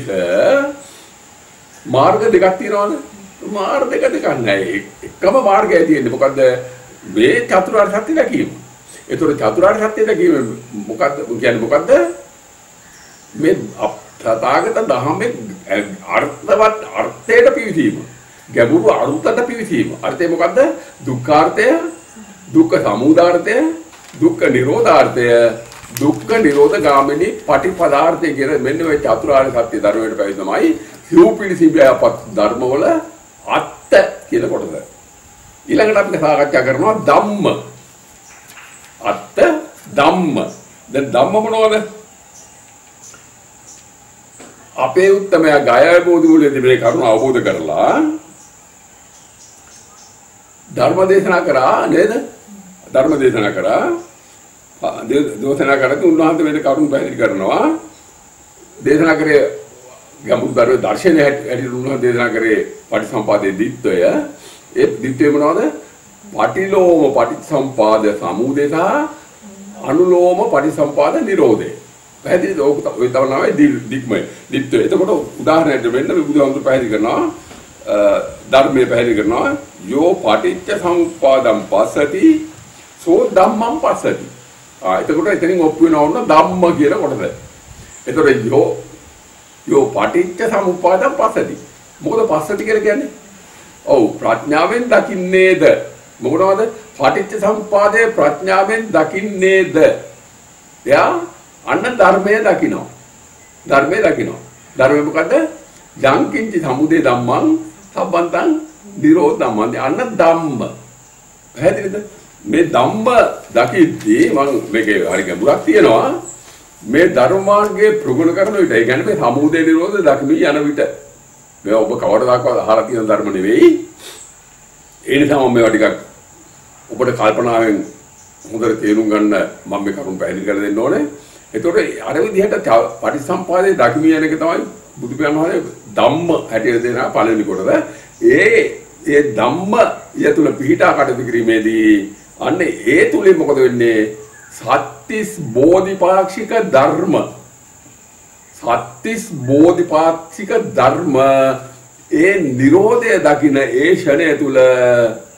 මාර්ග දෙකක් තියෙනවද? මාර්ග දෙක නැහැ. එකම මාර්ගය තියෙන්නේ මොකද්ද? මේ චතුරාර්ය සත්‍ය දැකීම. ඒතකොට චතුරාර්ය සත්‍ය දැකීම මොකද්ද? කියන්නේ මොකද්ද? මේ තථාගත ධර්මයේ අර්ථවත් අර්ථයට පිවිසීම. ගැඹුරු අරුතට පිවිසීම. අර්ථය මොකද්ද? දුක්ඛාර්ථය, දුක්ඛ සමුදාර්ථය, දුක්ඛ නිරෝධාර්ථය, දුක්ඛ නිරෝධ ගාමිනී පටිපදාර්ථය කියන මෙන්න මේ චතුරාර්ය සත්‍ය ධර්මයට පැවිදීමයි සිව් පිළිසිඹියාපත් ධර්මවල අත්ත කියන කොටස. ඊළඟට අපි සාකච්ඡා කරනවා ධම්ම. අත්ත ධම්ම. දැන් ධම්ම මොනවද? අපේ උත්තමයා ගායය බෝධිමූලයේදී මේ කරුණ අවබෝධ කරලා ධර්ම දේශනා කරා නේද? ධර්ම දේශනා කරා. දේශනා කරද්දී උන්වහන්සේ මේ කරුණ පැහැදිලි කරනවා. දේශනා කරේ ගැඹුරු දර්ශනය හැටියට උන්වහන්සේ දේශනා කරේ පටිසම්පාදයේ දිට්ඨය. ඒ දිට්ඨය මොනවද? පටිලෝම පටිසම්පාද සමුදය සහ අනුලෝම පටිසම්පාද නිරෝධය. පැහැදිලිද? ඔය තමයි දික්මය දිට්ඨය. එතකොට උදාහරණයක් වෙන්න මේ බුදුහාමුදුරු පැහැදිලි කරනවා ධර්මයේ පැහැදිලි කරනවා යෝ පටිච්ච සමුප්පාදං පස්සති සෝ ධම්මං පස්සති. එතකොට එතනින් ඔප්පු වෙනවා ධම්ම කියන කොටස. එතකොට යෝ පටිච්ච සමුප්පාදං පස්සති. මොකද පස්සති කියලා කියන්නේ? ඔව් ප්‍රඥාවෙන් දකින්නේද? මොකනවද? පටිච්ච සමුප්පාදයේ ප්‍රඥාවෙන් දකින්නේද? එයා අන්න ධර්මයේ දකිනවා. ධර්මයේ දකිනවා. ධර්මය මොකද්ද? යං කිංචි සමුදය ධම්මං සම්බන්තං නිරෝධම්. අන්න ධම්ම. පැහැදිලිද? මේ ධම්ම දකිද්දී මම මේකේ හරි ගැඹුරක් තියෙනවා. මේ ධර්ම මාර්ගයේ ප්‍රගුණ කරන විට ඒ කියන්නේ මේ සමුදය නිරෝධ දකිමි යන විට මේ ඔබ කවදාකවත් අහලා තියෙන ධර්ම නෙවෙයි. ඒ නිසා මම මේවා ටිකක් ඔබට කල්පනාවෙන් හොඳට තේරුම් ගන්න මම මේ කරුණ පැහැදිලි කරලා දෙන්න ඕනේ. එතකොට අර විදිහට පටිසම්පාදයේ දකිමි යන එක තමයි බුදු පියාණන් වහන්සේ ධම්ම හැටියට දෙන පළවෙනි කොටස. ඒ ධම්ම යතුල පිහිටා කටයුතු කිරීමේදී අන්න ඒ තුලින් මොකද වෙන්නේ? සත්‍තිස් බෝධිපාක්ෂික ධර්ම. සත්‍තිස් බෝධිපාක්ෂික ධර්ම ඒ නිරෝධය දකින ඒ ෂණය තුල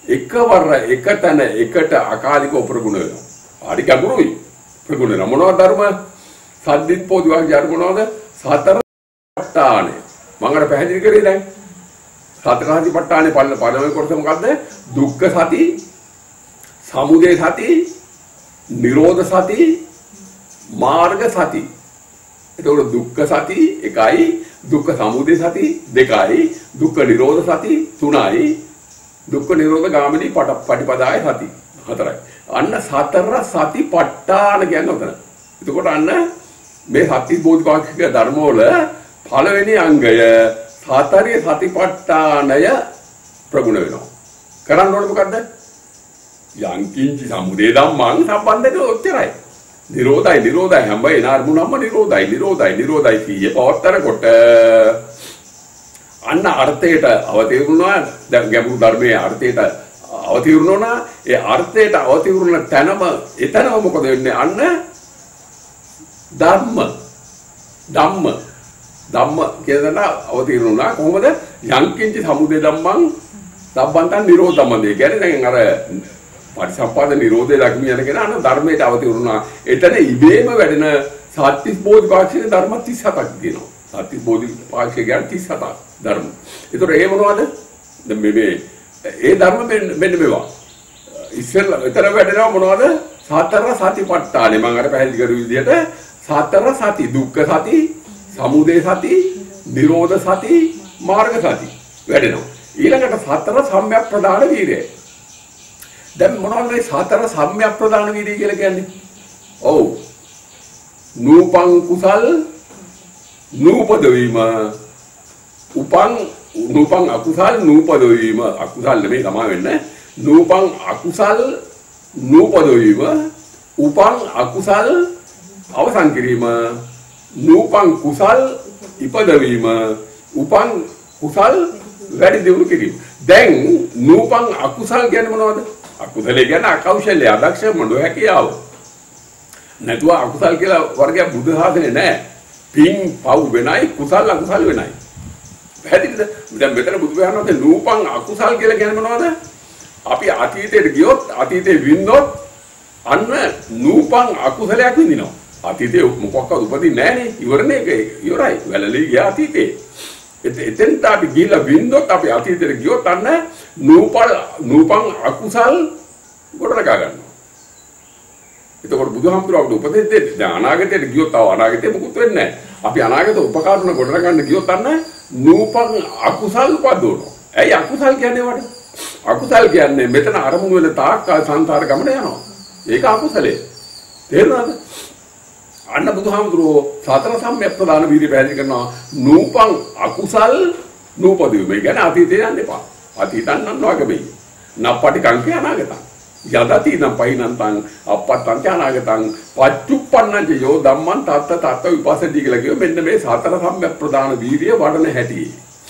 එකවර එක තැන එකට අකාලිකව ප්‍රගුණ වෙනවා. හරි ගැඹුරුයි. ප්‍රගුණ වෙනවා. මොනවද ධර්ම? සද්දිත් පොදුවක් යාර මොනවද? සතර පට්ඨානේ. මම අර පැහැදිලි කරේ දැන්. සතර සතිපට්ඨානේ පළවෙනි කොටස මොකද්ද? දුක්ඛ සති, සමුදය සති, නිරෝධ සති, මාර්ග සති. එතකොට දුක්ඛ සති එකයි, දුක්ඛ සමුදය සති දෙකයි, දුක්ඛ නිරෝධ සති තුනයි, දුක්ඛ නිරෝධ ගාමිනී පටිපදාය සති හතරයි. අන්න සතර සතිපට්ඨාන කියන්නේ උතන. එතකොට අන්න මේ සති බෝධිපාක්ෂික ධර්ම වල පළවෙනි අංගය සතරේ සතිපට්ඨානය ප්‍රගුණ වෙනවා. කරන්න ඕනේ මොකද්ද? යංකින්චි සමුදේ ධම්මං සම්බන්ධක ඔච්චරයි. නිරෝධයි හැම එන අරමුණක්ම නිරෝධයි කීයේ පවත්තරකොට අන්න අර්ථයට අවතීර්ණනවා. දැන් ගැඹුරු ධර්මයේ අර්ථයට අවතීර්ණනවා. ඒ අර්ථයට අවතීර්ණ තැනම එතනම මොකද වෙන්නේ? අන්න ධම්ම කියන අවතීර්ණුණා. කොහොමද? යංකින්ච සමුදය ධම්මං සම්බන්තං නිරෝධ ධම්මදේ. කියන්නේ දැන් අර පරිසම්පාද නිරෝධය දක්මිය යන කෙනා අන්න ධර්මයට අවතීර්ණුණා. එතන ඉබේම වැඩෙන සත්‍තිස් බෝධිපාක්ෂික ධර්ම 37ක් තියෙනවා. සත්‍තිස් බෝධිපාක්ෂික ගැන 37ක් ධර්ම. ඒතර ඒ මොනවද? දැන් මේ ඒ ධර්ම මෙන්න මේවා. ඉස්සෙල්ලා එතන වැඩෙනවා මොනවද? සතර සතිපට්ඨානේ. මම අර පැහැදිලි කරු විදිහට සතර සති, දුක්ඛ සති, සමුදය සති, නිරෝධ සති, මාර්ග සති වැඩෙනවා. ඊළඟට සතර සම්‍යක් ප්‍රදාන වීර්යය. දැන් මොනවද මේ සතර සම්‍යක් ප්‍රදාන වීර්යය කියලා කියන්නේ? ඔව්. නූපං කුසල් නූපද වීම, නූපං අකුසල් නූපද වීම, අකුසල් නෙමෙයි තමයි වෙන්නේ. නූපං අකුසල් නූපද වීම, උපං අකුසල් අවසන් කිරීම, නූපං කුසල් ඉපදවීම, උපං කුසල් වැඩි දියුණු කිරීම. දැන් නූපං අකුසල් කියන්නේ මොනවද? අකුසලේ කියන්නේ අකෞශල්‍ය, අදක්ෂ මොඩ හැකියාව. නැතුව අකුසල් කියලා වර්ගයක් බුදු සාසනේ නැහැ. පින් පව් වෙනයි, කුසල් අකුසල් වෙනයි. පැහැදිලිද? දැන් මෙතන බුදු දහමේ නූපං අකුසල් කියලා කියන්නේ මොනවද? අපි අතීතයට ගියොත් අතීතේ වින්දොත් අන්න නූපං අකුසලයක් විඳිනවා. අතීතේ මොකක්වත් උපදින්නේ නැහනේ. ඉවරනේ ඒක. ඉවරයි. වැළලී ගියා අතීතේ. එතෙන්ට අපි ගිහිල්ලා වින්දොත් අපි අතීතයට ගියොත් අන්න නූපං අකුසල් ගොඩනගා ගන්නවා. එතකොට බුදුහාමුදුරුවෝ උපදෙස් දෙන්නේ දැන් අනාගතයට ගියොත් තව අනාගතේ මොකුත් වෙන්නේ නැහැ. අපි අනාගත උපකාරණ ගොඩනගන්න ගියොත් අන්න නූපං අකුසල් උපදවනවා. ඇයි අකුසල් කියන්නේ වට? අකුසල් කියන්නේ මෙතන අරමුණු වෙන තාක් සංසාර ගමන යනවා. ඒක අකුසලේ. තේරුණාද? අන්න බුදුහාමුදුරුවෝ සතර සම්‍යක් ප්‍රදාන වීර්ය පැහැදිලි කරනවා. නූපං අකුසල් නූපදීව. මේ කියන්නේ අතීතේ යන්න එපා. අතීතං නන්නවගමයි. නප්පටි කංකේ අනාගතං. යදතිනම් පහිනන්තං අපත්තං අනාගතං පච්චුප්පන්නං යෝ ධම්මං තත්ත විපස්සති කියලා කියෝ මෙන්න මේ සතර සම්‍යක් ප්‍රදාන වීර්ය වඩන හැටි.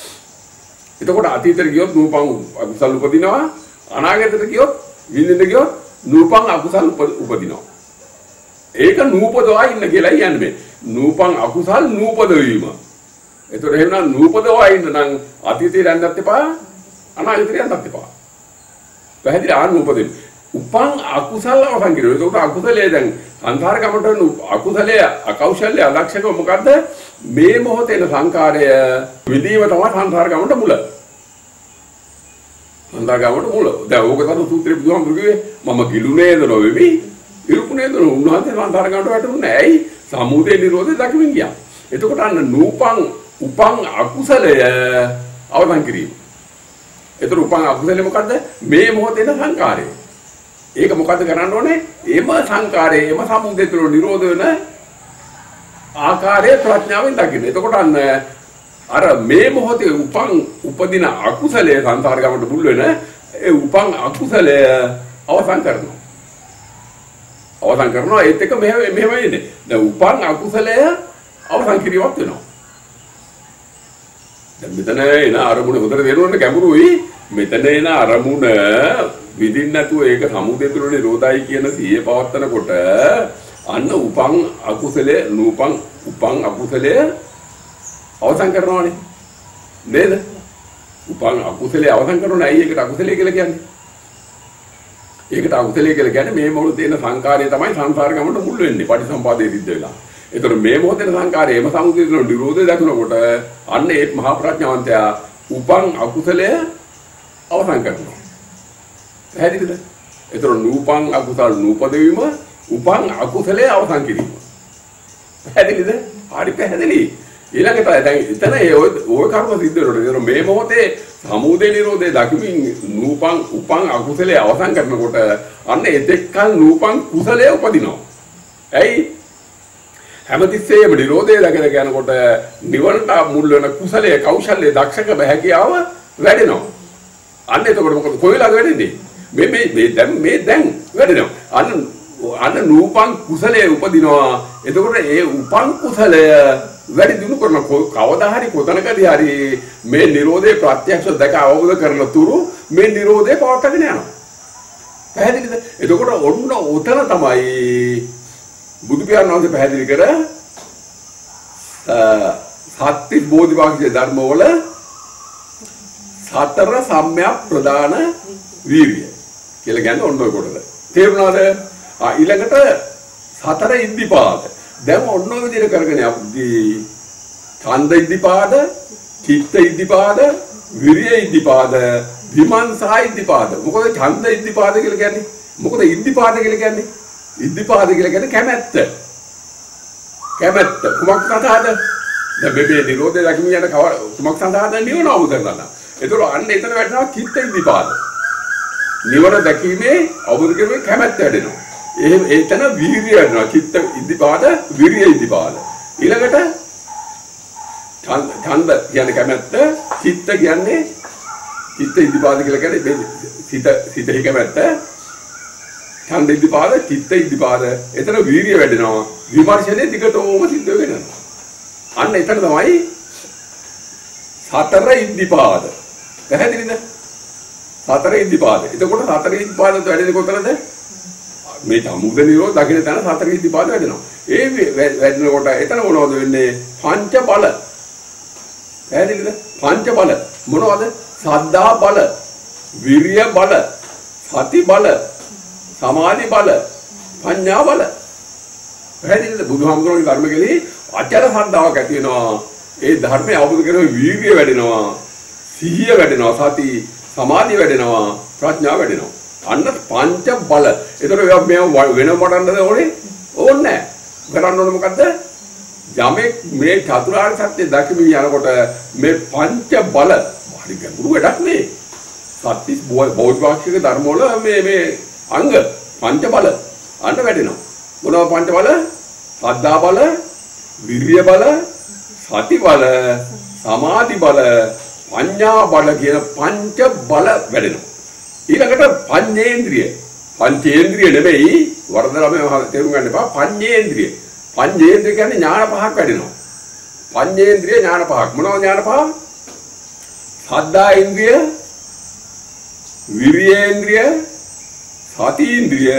එතකොට අතීතයට ගියොත් නූපං අකුසල් උපදිනවා. අනාගතයට ගියොත් විඳින්න ගියොත් නූපං අකුසල් උපදිනවා. ඒක නූපදවා ඉන්න කියලා කියන්නේ. නූපං අකුසල් නූපද වීම. එතකොට එහෙනම් නූපදවා ඉන්න නම් අතීතයට යන්නත් එපා, අනාගතයට යන්නත් එපා. පැහැදිලි ආන්න උපදින්න. උපං අකුසල අවසන් කිරුවා. ඒකට අකුසලයේ දැන් සංසාර ගමනට අකුසලයේ අකෞශල්‍ය අලක්ෂක මොකද්ද? මේ මොහොතේ සංකාරය විදීම තමයි සංසාර ගමනට මුල. සංසාර ගමනට මුල. දැන් ඕකතර සූත්‍රයේ බුදුහාමුදුරු කිව්වේ මම ගිලුනේද නොවෙමි, ඉරුකුනේද උන්වහන්සේ සංසාර ගමනට වැටුනේ ඇයි? සමුදය නිරෝධය දකිමින් ගියා. එතකොට අන්න නූපං උපං අකුසලය අවසන් කිරීම. ඒතර උපං අකුසලේ මොකද්ද? මේ මොහොතේ සංකාරය. ඒක මොකද්ද කරන්න ඕනේ? එම සංකාරයේ එම සමුදය තුළ නිරෝධ වෙන ආකාරයේ ප්‍රඥාවෙන් දකින්න. එතකොට අන්න අර මේ මොහොතේ උපදින අකුසලයේ සංසාර ගමනට මුල් වෙන ඒ උපං අකුසලය අවසන් කරනවා. අවසන් කරනවා ඒත් එක මෙහෙම වෙන්නේ. දැන් උපං අකුසලය අවසන් කිරීමක් වෙනවා. දැන් මෙතන එන අරමුණ හොඳට තේරුම් ගැඹුරුයි. මෙතන එන අරමුණ විදින්න නැතුව ඒක සමුදය තුළ නිරෝධයි කියන සිහිය පවත්නකොට අන්න උපං අකුසලයේ උපං අකුසලයේ අවසන් කරනවානේ නේද? උපං අකුසලයේ අවසන් කරනවා. ඇයි ඒකට අකුසලයේ කියලා කියන්නේ? ඒකට අකුසලයේ කියලා කියන්නේ මේ මොහොතේ තියෙන සංකාරය තමයි සංසාර ගමනට මුල් වෙන්නේ. පටිසම්පාදයේ සිද්ධ වෙලා. ඒතර මේ මොහොතේ සංකාරයේම සමුදේන නිරෝධය දක්නකොට අන්න ඒ මහා ප්‍රඥාවන්තයා උපං අකුසලය අවසන් කරනවා. පැහැදිලිද? ඒතර නූපං අකුසල නූපදවීම උපං අකුසලයේ අවසන් කිරීම. පැහැදිලිද? හරි පැහැදිලි. ඊළඟට දැන් එතන ඔය කර්ම සිද්ධ වෙනකොට ඒතර මේ මොහොතේ සමුදේ නිරෝධය දකිමින් නූපං උපං අකුසලයේ අවසන් කරනකොට අන්න එතෙක්කල් නූපං කුසලයේ උපදිනවා. ඇයි? හැමතිස්සෙම නිරෝධය දැකලා යනකොට නිවනට මුල් වෙන කුසලයේ කෞශල්‍ය දක්ෂකම හැකියාව වැඩෙනවා. අන්න එතකොට මොකද කොයිලාද වැඩෙන්නේ? මේ දැන් වැඩෙනවා. අන්න නූපං කුසලයේ උපදිනවා. එතකොට ඒ උපං කුසලය වැඩි දිනු කරන කවදා හරි කොතනකදී හරි මේ නිරෝධේ ප්‍රත්‍යක්ෂ දැක අවබෝධ කරන තුරු මේ නිරෝධේ පවත්වාගෙන යනවා. පැහැදිලිද? එතකොට ඔන්න උතන තමයි බුදු පියාණන් වහන්සේ පැහැදිලි කර සත්‍ය බෝධිපාක්ෂික ධර්ම වල සතර සම්‍යක් ප්‍රදාන වීර්යය කියලා කියන්නේ ඔන්න ඔය කොටද. තේරුණාද? ඊළඟට සතර ඉද්ධිපාද. දැන් ඔන්න ඔය විදිහට කරගෙන යද්දී ඡන්ද ඉද්ධිපාද, චිත්ත ඉද්ධිපාද, විරිය ඉද්ධිපාද, විමර්ශා ඉද්ධිපාද. මොකද ඡන්ද ඉද්ධිපාද කියලා කියන්නේ? මොකද ඉද්ධිපාද කියලා කියන්නේ? ඉද්ධිපාද කියලා කියන්නේ කැමැත්ත. කැමැත්ත කුමක් සඳහාද? දැන් මේ නිරෝධය දකින්න යන කුමක් සඳහාද? නිවන අවබෝධ කරගන්න. ඒතකොට අන්න එතන වැටෙනවා චිත්ත ඉද්ධිපාද. නිවන දැකීමේ අවබෝධ කිරීමේ කැමැත්ත වැඩෙනවා. එතන වීර්යය වෙනවා. චිත්ත ඉද්ධිපාද, විරිය ඉද්ධිපාද. ඊළඟට ඡන්ද කියන්නේ කැමැත්ත, චිත්ත කියන්නේ චිත්ත ඉද්ධිපාද කියලා කියන්නේ සිතෙහි කැමැත්ත. ඡන්ද ඉද්ධිපාද, චිත්ත ඉද්ධිපාද. එතන වීර්යය වැඩෙනවා. විමර්ශනයේ දිගටම සිද්ධ වෙනවා. අන්න එතන තමයි සතර ඉද්ධිපාද. පැහැදිලිද? සතර ඉද්ධිපාද. එතකොට සතර ඉද්ධිපාද වැඩෙන්නේ කොතනද? මේ සමුද නිරෝධ දකින්න තැන සතර ඉද්ධිපාද වැඩෙනවා. ඒ වැඩෙනකොට එතන මොනවද වෙන්නේ? පංච බල. පැහැදිලිද? පංච බල මොනවද? සද්ධා බල, විරිය බල, සති බල, සමාධි බල, ප්‍රඥා බල. පැහැදිලිද? බුදුහාමුදුරුවෝගේ ධර්ම කෙරෙහි අචල ශ්‍රද්ධාවක් ඇති වෙනවා. ඒ ධර්මය අවබෝධ කරගෙන වීර්යය වැඩෙනවා, සිහිය වැඩෙනවා, සති සමාධිය වැඩෙනවා, ප්‍රඥාව වැඩෙනවා. අන්න පංච බල. ඒතර මේ වෙන මොඩන්නද ඕනේ? ඕනේ නැහැ. කරන්න ඕනේ මොකද්ද? යමෙක් මේ චතුරාර්ය සත්‍ය දකිමින් යනකොට මේ පංච බල හරි ගැඹුරු වැඩක් නේ. සත්‍ය බෝධිපාක්ෂික ධර්ම වල මේ අංග පංච බල අන්න වැඩෙනවා. මොනවා පංච බල? සද්ධා බල, විරිය බල, සති බල, සමාධි බල, ප්‍රඥා බල කියන පංච බල වැඩෙනවා. ඊළඟට පඤ්චේන්ද්‍රිය. පංචේන්ද්‍රිය නෙමෙයි වර්ධනම තේරුම් ගන්න එපා. පඤ්චේන්ද්‍රිය. පඤ්චේන්ද්‍රිය කියන්නේ ඥාන පහක් වැඩෙනවා. පඤ්චේන්ද්‍රිය ඥාන පහක්. මොනවද ඥාන පහ? සද්ධා ඉන්ද්‍රිය, විරියේන්ද්‍රිය, සතිඉන්ද්‍රිය,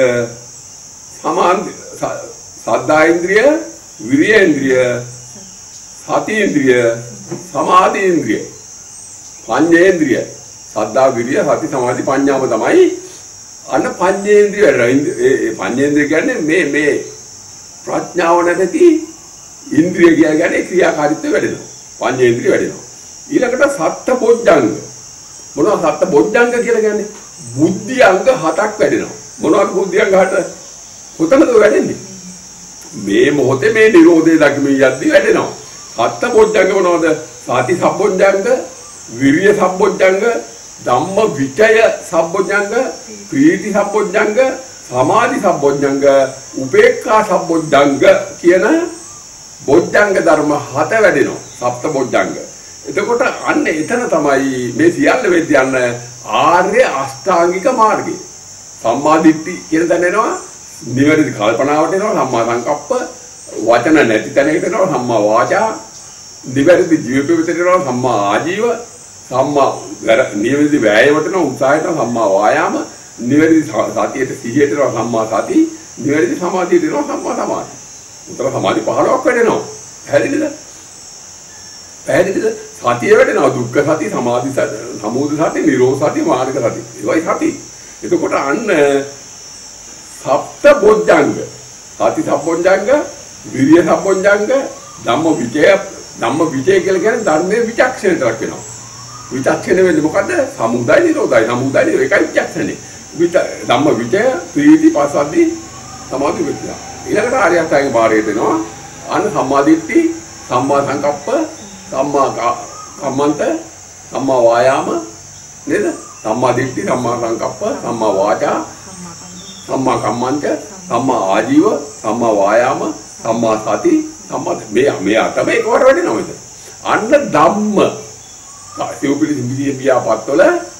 සමාධි සද්ධා ඉන්ද්‍රිය, විරියේන්ද්‍රිය, සතිඉන්ද්‍රිය, සමාධි ඉන්ද්‍රිය. පඤ්චේන්ද්‍රිය සද්ධා විරිය සති සමාධි ප්‍රඥාව තමයි අන්න පඤ්චේන්ද්‍රිය වැඩෙනවා. ඒ පඤ්චේන්ද්‍රිය කියන්නේ මේ ප්‍රඥාව නැති ඉන්ද්‍රිය කියන්නේ ක්‍රියාකාරීත්වය වැඩෙනවා. පඤ්චේන්ද්‍රිය වැඩෙනවා. ඊළඟට සත්බොධ්‍යංග. මොනවද සත්බොධ්‍යංග කියලා කියන්නේ? බුද්ධි අංග 7ක් වැඩෙනවා. මොනවද බුද්ධි අංග 7? කොතනද වැඩෙන්නේ? මේ මොහොතේ මේ නිරෝධය දකිමින් යද්දි වැඩෙනවා. සත්බොධ්‍යංග මොනවද? සති සම්බොධ්‍යංග, විරිය සම්බොධ්‍යංග, ධම්ම විචය සම්බොධ්‍යංග, ප්‍රීති සම්බොධ්‍යංග, සමාධි සම්බොධ්‍යංග, උපේක්ඛා සම්බොධ්‍යංග කියන බොධ්‍යංග ධර්ම 7 වැඩෙනවා. සප්ත බොධ්‍යංග. එතකොට අන්න එතන තමයි මේ සියල්ල වෙද්දී යන ආර්ය අෂ්ටාංගික මාර්ගය. සම්මා දිට්ඨි කියන තැන එනවා, නිවැරදි කල්පනාවට එනවා, සම්මා සංකප්ප, වචන නැති තැනකට එනවා, සම්මා වාචා, නිවැරදි ජීව පෙවිතට එනවා, සම්මා ආජීව, සම්මා නිවැරදි වෑයමට එනවා, උත්සාහයට සම්මා වායාම, නිවැරදි සතියට සිහියට එනවා, සම්මා සති, නිවැරදි සමාධියට එනවා, සම්මා සමාධි. උතර සමාධි 15ක් වැඩෙනවා. පැහැදිලිද? පැහැදිලිද? සතිය වැඩෙනවා. දුක්ඛ සති, සමාධි සති, සමුදය සති, නිරෝධ සති, මාර්ග සති. ඒවයි සති. එතකොට අන්න සප්ත බොජ්ජංග. සති සම්බොජ්ජංග, විරිය සම්බොජ්ජංග, ධම්ම විචය කියලා කියන්නේ ධර්මයේ විචක්ෂණයට ලක් වෙනවා. විචක්ෂණ වෙන්නේ මොකද්ද? සමුදය නිරෝධයි. සමුදය ඒකයි විචක්ෂණේ. ධම්ම විචය, ප්‍රීති, පස්සද්ධි, සමාධි විචය. ඊළඟට ආර්ය අෂ්ටාංග මාර්ගයට එනවා. අන්න සම්මාදිට්ඨි, සම්මා සංකප්ප, සම්මා කම්මන්ත, සම්මා වායාම නේද? සම්මාදිට්ඨි, සම්මා සංකප්ප, සම්මා වාචා, සම්මා කම්මන්ත, සම්මා ආජීව, සම්මා වායාම, සම්මා සති, සම්මා මේ තමයි එකවර වැඩෙනවා මෙතන. අන්න ධම්ම සිව්පිලි සිඹිලිය පියාපත්වල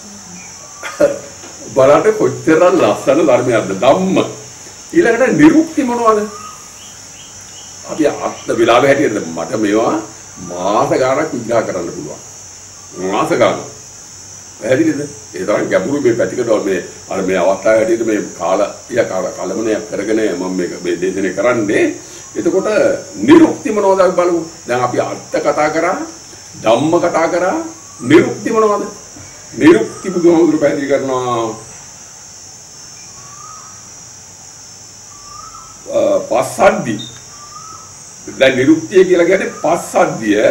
බලන්න කොච්චර ලස්සන ධර්මයක්ද ධම්ම. ඊළඟට නිරුක්ති මොනවද? අපි අත්ත වෙලාවෙ හැටියට මට මේවා මාස ගාණක් විග්‍රහ කරන්න පුළුවන්. මාස ගාණක්. පැහැදිලිද? ඒ තරම් ගැඹුරු මේ පැතිකඩවල මේ අර මේ අවස්ථාවේ හැටියට මේ කාලමනයක් කරගෙන මම මේ දේශනේ කරන්නේ. එතකොට නිරුක්ති මොනවද අපි බලමු. දැන් අපි අර්ථ කතා කරා, ධම්ම කතා කරා, නිරුක්ති මොනවද? නිරුක්ති බුදුහාමුදුරු පැහැදිලි කරනවා පස්සද්ධි. දැන් නිරුක්තිය කියලා කියන්නේ පස්සද්ධිය,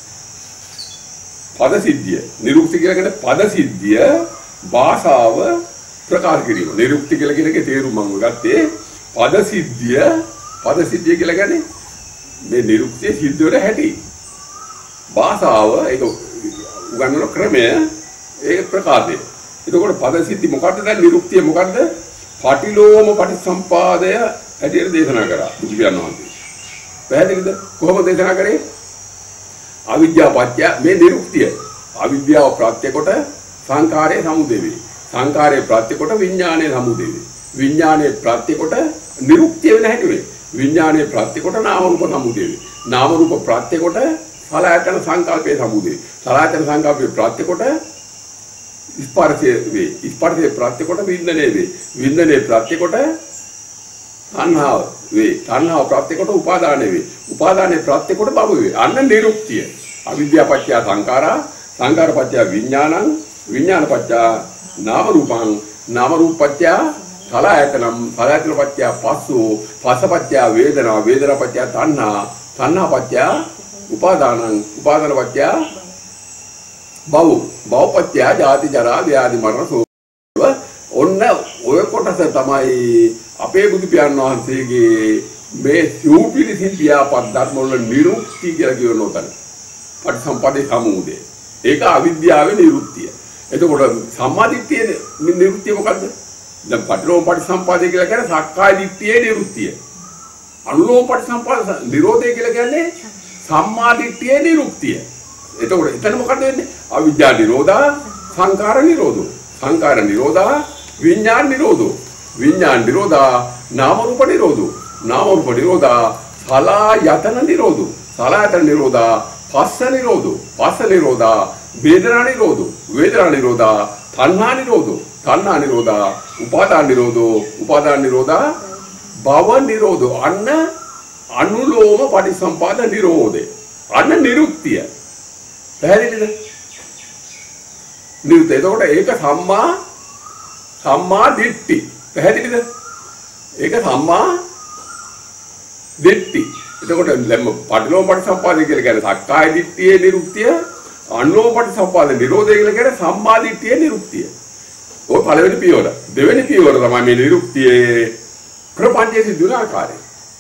පද සිද්ධිය. නිරුක්ති කියලා කියන්නේ පද සිද්ධිය, භාෂාව ප්‍රකාශ කිරීම. නිරුක්ති කියලා කියන එකේ තේරුම මම ගත්තේ පද සිද්ධිය කියලා කියන්නේ මේ නිරුක්තිය සිද්ධ වෙන හැටි. භාෂාව ඒක උගන්වන ක්‍රමය ඒක ප්‍රකාශය. එතකොට පද සිද්ධි මොකද්ද? දැන් නිරුක්තිය මොකද්ද? පටිලෝම පටිසම්පාදය හැටියට දේශනා කරා බුදු පියාණන් වහන්සේ. පැහැදිලිද? කොහොමද දේශනා කරේ? අවිද්‍යාව පත්‍ය මේ නිරුක්තිය. අවිද්‍යාව ප්‍රත්‍ය කොට සංඛාරයේ සමුදය වේ. සංඛාරයේ ප්‍රත්‍ය කොට විඥානයේ සමුදය වේ. විඥානයේ ප්‍රත්‍ය කොට නිරුක්තිය වෙන හැටි වේ. විඥානයේ ප්‍රත්‍ය කොට නාම රූප සමුදය වේ. නාම රූප ප්‍රත්‍ය කොට සලආයතන සංකල්පයේ සමුදය. සලආයතන සංකල්පයේ ප්‍රත්‍ය කොට ස්පර්ශය වේ. ස්පර්ශයේ ප්‍රත්‍ය කොට වින්දනය වේ. වින්දනයේ ප්‍රත්‍ය කොට තණ්හාව වේ. තණ්හාව ප්‍රත්‍ය කොට උපාදානය වේ. උපාදානයේ ප්‍රත්‍ය කොට භව වේ. අන්න නිරුක්තිය. අවිද්‍යාව පත්‍ය සංඛාරා, සංඛාර පත්‍ය විඥානං, විඥාන පත්‍ය නාම රූපං, නාම රූප පත්‍ය සලආයතනම්, සලආයතන පත්‍ය පස්සෝ, පස්ස පත්‍ය වේදනා, වේදනා පත්‍ය තණ්හා, තණ්හා පත්‍ය උපාදානං, උපාදාන පත්‍ය භව, භව පත්‍ය ජාති ජරා ව්‍යාධි මරණ සෝක. ඔන්න ඔය කොටස තමයි අපේ බුදු පියාණන් වහන්සේගේ මේ සිව්පිලිසින් පියාපත් ධර්ම වල නිරුක්ති කියලා කියන උතන. පටිසම්පදේ සමුදය. ඒක අවිද්‍යාවේ නිරුක්තිය. එතකොට සම්මාදිට්ඨියේ නිරුක්තිය මොකද්ද? දැන් පටිලෝම පටිසම්පදේ කියලා කියන්නේ සක්කාය දිට්ඨියේ නිරුක්තිය. අනුලෝම පටිසම්පද නිරෝධය කියලා කියන්නේ සම්මාදිට්ඨියේ නිරුක්තිය. එතකොට එතන මොකද්ද වෙන්නේ? අවිද්‍යා නිරෝධා, සංඛාර නිරෝධෝ. සංඛාර නිරෝධා, විඥාන නිරෝධෝ. විඥාන නිරෝධා, නාම රූප නිරෝධෝ. නාම රූප නිරෝධා, සලආයතන නිරෝධෝ. සලආයතන නිරෝධා, පස්ස නිරෝධෝ. පස්ස නිරෝධා, වේදනා නිරෝධෝ. වේදනා නිරෝධා, තණ්හා නිරෝධෝ. තණ්හා නිරෝධා, උපාදාන නිරෝධෝ. උපාදාන නිරෝධා, භව නිරෝධෝ. අන්න අනුලෝම පටිසම්පාද නිරෝධය. අන්න නිරුක්තිය. පැහැදිලිද? නිරුක්තිය. එතකොට ඒක සම්මා දිට්ඨි. පැහැදිලිද? ඒක සම්මා දිට්ඨි. එතකොට පටිලෝම පටිසම්පාදය කියලා කියන්නේ සක්කාය දිට්ඨියේ නිරුක්තිය, අනුලෝම පටිසම්පාද නිරෝධය කියලා කියන්නේ සම්මා දිට්ඨියේ නිරුක්තිය. ඔය පළවෙනි පියවර. දෙවෙනි පියවර තමයි මේ නිරුක්තියේ ප්‍රපංචයේ සිදුවන ආකාරය.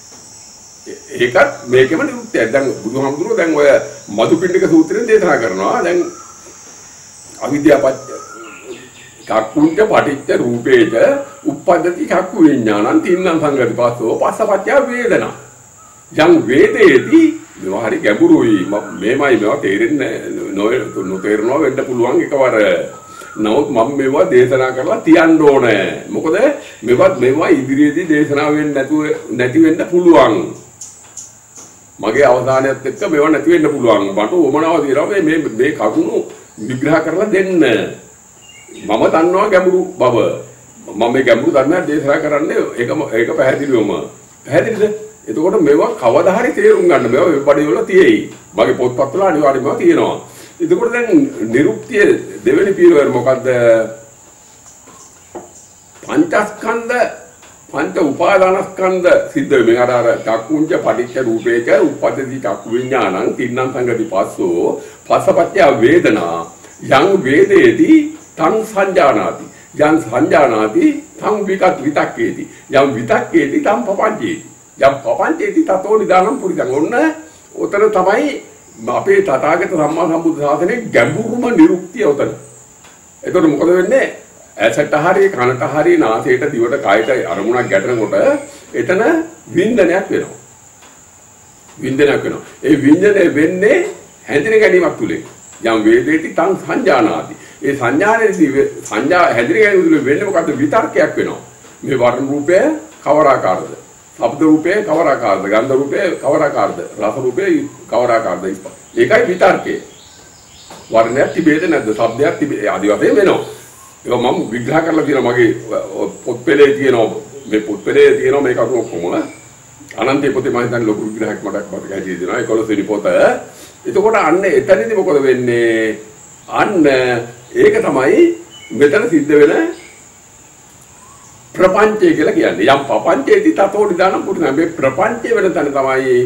ඒකත් මේකෙම නිරුක්තියක්. දැන් බුදුහාමුදුරුවෝ දැන් ඔය මදුපිණ්ඩික සූත්‍රයෙන් දේශනා කරනවා. දැන් අවිද්‍යාපත් චක්කුංච පටිච්ච රූපේච උප්පද්දති චක්කු විඥානං තින්නම් සංගති පස්සෝ පස්සපත්‍ය වේදනා. යම් වේදේති මේවා හරි ගැඹුරුයි. මේමයි මේවා තේරෙන්නේ නොතේරෙනවා වෙන්න පුළුවන් එකවර. නමුත් මම මේවා දේශනා කරලා තියන්න ඕනේ. මොකද මේවා ඉදිරියේදී දේශනා වෙන්නේ නැති වෙන්න පුළුවන්. මගේ අවධානයත් එක්ක මේවා නැති වෙන්න පුළුවන්. මට උවමනාව දිනවා මේ කරුණු විග්‍රහ කරලා දෙන්න. මම දන්නවා ගැඹුරු බව. මම මේ ගැඹුරු ධර්මයක් දේශනා කරන්නේ ඒක පැහැදිලිවම. පැහැදිලිද? එතකොට මේවා කවදා හරි තේරුම් ගන්න මේවා වෙබ්බඩේ වල තියෙයි. මගේ පොත්පත් වල අනිවාර්යයෙන්ම මේවා තියෙනවා. එතකොට දැන් නිරුක්තිය දෙවෙනි පියවර මොකද්ද? පංචස්කන්ධ පංච උපාදානස්කන්ධ සිද්ධ වෙමින් අර චක්කුංච පටිච්ච රූපේච උප්පදති චක්කු විඥානං තින්නම් සංගති පස්සෝ පස්සපත්‍ය වේදනා යං වේදේති තං සංජානාති යං සංජානාති තං විතක්කේති යං විතක්කේති තං පපංචේති යං පපංචේති තතෝ නිදානම් පුරිසං ඔන්න උතන තමයි අපේ තථාගත සම්මා සම්බුද්ධ ශාසනයේ ගැඹුරුම නිරුක්තිය උතන. එතකොට මොකද වෙන්නේ? ඇසට හරි කනට හරි නාසයට දිවට කයට අරමුණක් ගැටෙනකොට එතන වින්දනයක් වෙනවා. වින්දනයක් වෙනවා. ඒ වින්දනය වෙන්නේ හැඳින ගැනීමක් තුලින්. යම් වේදේති තං සංජානාති. ඒ සංඥානයේදී සංඥා හැඳින ගැනීම තුලින් වෙන්නේ මොකද්ද? විතර්කයක් වෙනවා. මේ වර්ණ රූපය කවර ආකාරද? ශබ්ද රූපය කවර ආකාරද? ගන්ධ රූපය කවර ආකාරද? රස රූපය කවර ආකාරද? ඒකයි විතර්කය. වර්ණයක් තිබේද නැද්ද? ශබ්දයක් තිබේ ආදි වශයෙන් වෙනවා. ඒක මම විග්‍රහ කරලා තියෙනවා මගේ පොත්පලේ තියෙනවා මේ පොත්පලේ තියෙනවා මේක අර ඔක්කොම අනන්තේ පොතේ මම හිතන්නේ ලොකු විග්‍රහයක් මතක ඇති දෙනවා 11 වෙනි පොත. එතකොට අන්න එතනදී මොකද වෙන්නේ? අන්න ඒක තමයි මෙතන සිද්ධ වෙන ප්‍රපංචය කියලා කියන්නේ. යම් පපංචේති තතෝ නිදානම් පුරුණ මේ ප්‍රපංචය වෙන තැන තමයි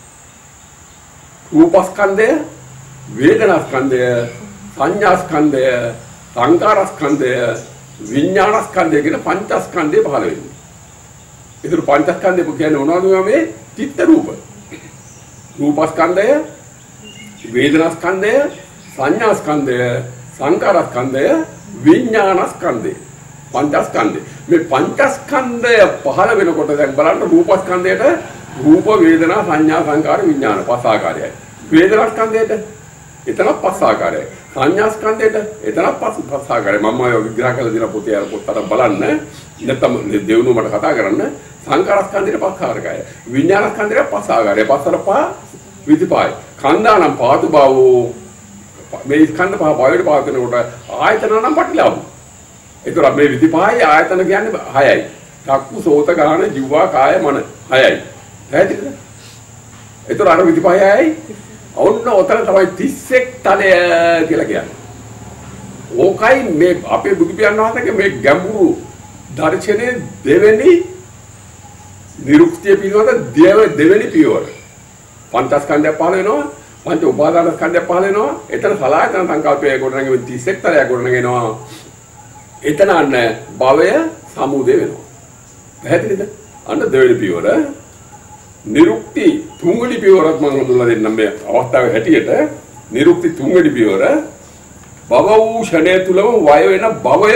රූපස්කන්ධය, වේදනාස්කන්ධය, සංඥාස්කන්ධය, සංකාරස්කන්ධය, විඥානස්කන්ධය කියන පංචස්කන්ධය පහළ වෙන්නේ. ඒතර පංචස්කන්ධය කියන්නේ මොනවද මේ? චිත්ත රූප. රූපස්කන්ධය, වේදනාස්කන්ධය, සංඥාස්කන්ධය, සංකාරස්කන්ධය, විඥානස්කන්ධය. පංචස්කන්ධය. මේ පංචස්කන්ධය පහළ වෙනකොට දැන් බලන්න රූපස්කන්ධයට රූප, වේදනා, සංඥා, සංකාර, විඥාන පස් ආකාරයයි. වේදනාස්කන්ධයට එතන පස් ආකාරයයි. සංඥාස්කන්ධයට එතන පස් ආකාරයයි. මම ඔය විග්‍රහ කරලා දෙන පොතේ අර පොතට බලන්න. නැත්නම් දෙවුණු මට කතා කරන්න. සංකාරස්කන්ධයට පස් ආකාරයයි. විඥානස්කන්ධයට පස් ආකාරයයි. පස්සට පහ විදිපායි. කන්දානම් පාතු බව මේ ස්කන්ධ පහ බවයට පාත් වෙනකොට ආයතන නම් පටිලාභ. ඒතර මේ විදිපායි ආයතන කියන්නේ 6යි. චක්කු, සෝත, ගාන, ජීවා, කාය, මන 6යි. පැහැදිලිද? ඒතර අර විදිපායයි ඔන්න ඔතන තමයි 31 තලය කියලා කියන්නේ. ඕකයි මේ අපේ බුදු පියාණන් වහන්සේගේ මේ ගැඹුරු දර්ශනයේ දෙවෙනි නිරුක්තිය පිළිබඳ දෙවෙනි පියවර. පංචස්කන්ධය පහළ වෙනවා, පංච උපාදානස්කන්ධය පහළ වෙනවා. එතන සලආයතන සංකල්පය ගොඩනගෙන 31 තලයක් ගොඩනගෙනවා. එතන අන්න භවය සමුදේ වෙනවා. පැහැදිලිද? අන්න දෙවෙනි පියවර. නිරුක්ති තුන්වෙනි පියවරත් මම හඳුන්වලා දෙන්නම් මේ අවස්ථාවේ හැටියට. නිරුක්ති තුන්වෙනි පියවර භව වූ ෂණය තුලම වය වෙන භවය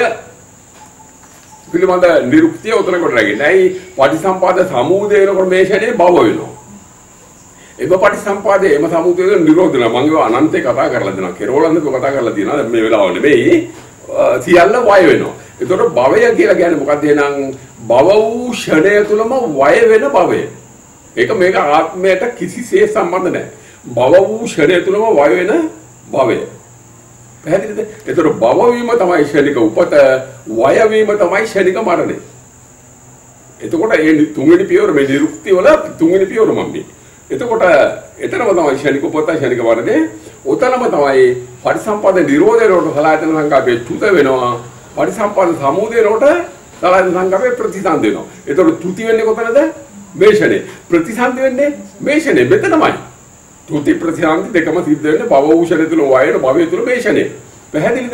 පිළිබඳ නිරුක්තිය උතන කොට රැගෙන. ඇයි පටිසම්පාද සමුදේ වෙනකොට මේ ෂණේ භව වෙනවා. ඒක පටිසම්පාදේ එම සමුදේ නිරෝධ වෙනවා. මම ඒවා අනන්තේ කතා කරලා දෙනවා. කෙරෝලන්ද කතා කරලා තියෙනවා. දැන් මේ වෙලාව නෙමෙයි. සියල්ල වය වෙනවා. ඒතකොට භවය කියලා කියන්නේ මොකක්ද එහෙනම්? භව වූ ෂණය තුලම වය වෙන භවය. ඒක මේක ආත්මයට කිසිසේත් සම්බන්ධ නැහැ. භව වූ ෂණය තුලම වය වෙන භවය. පැහැදිලිද? ඒතර භව වීම තමයි ෂණික උපත, වය වීම තමයි ෂණික මරණය. එතකොට මේ තුන්වෙනි පියවර මේ නිරුක්ති වල තුන්වෙනි පියවර මම මේ. එතකොට එතනම තමයි ෂණික උපත, ෂණික මරණය. උතනම තමයි පටිසම්පාද නිරෝධයට සලආයතන සංකල්පේ චුත වෙනවා. පටිසම්පාද සමුදේනට සලආයතන සංකල්පේ ප්‍රතිසන්ද වෙනවා. එතකොට තුති වෙන්නේ කොතනද? මේෂනේ. ප්‍රතිසන්දි වෙන්නේ මේෂනේ. මෙතනමයි. තුති ප්‍රතිසන්දි දෙකම සිද්ධ වෙන්නේ භව වූෂණය තුල වයන භවය තුල මේෂනේ. පැහැදිලිද?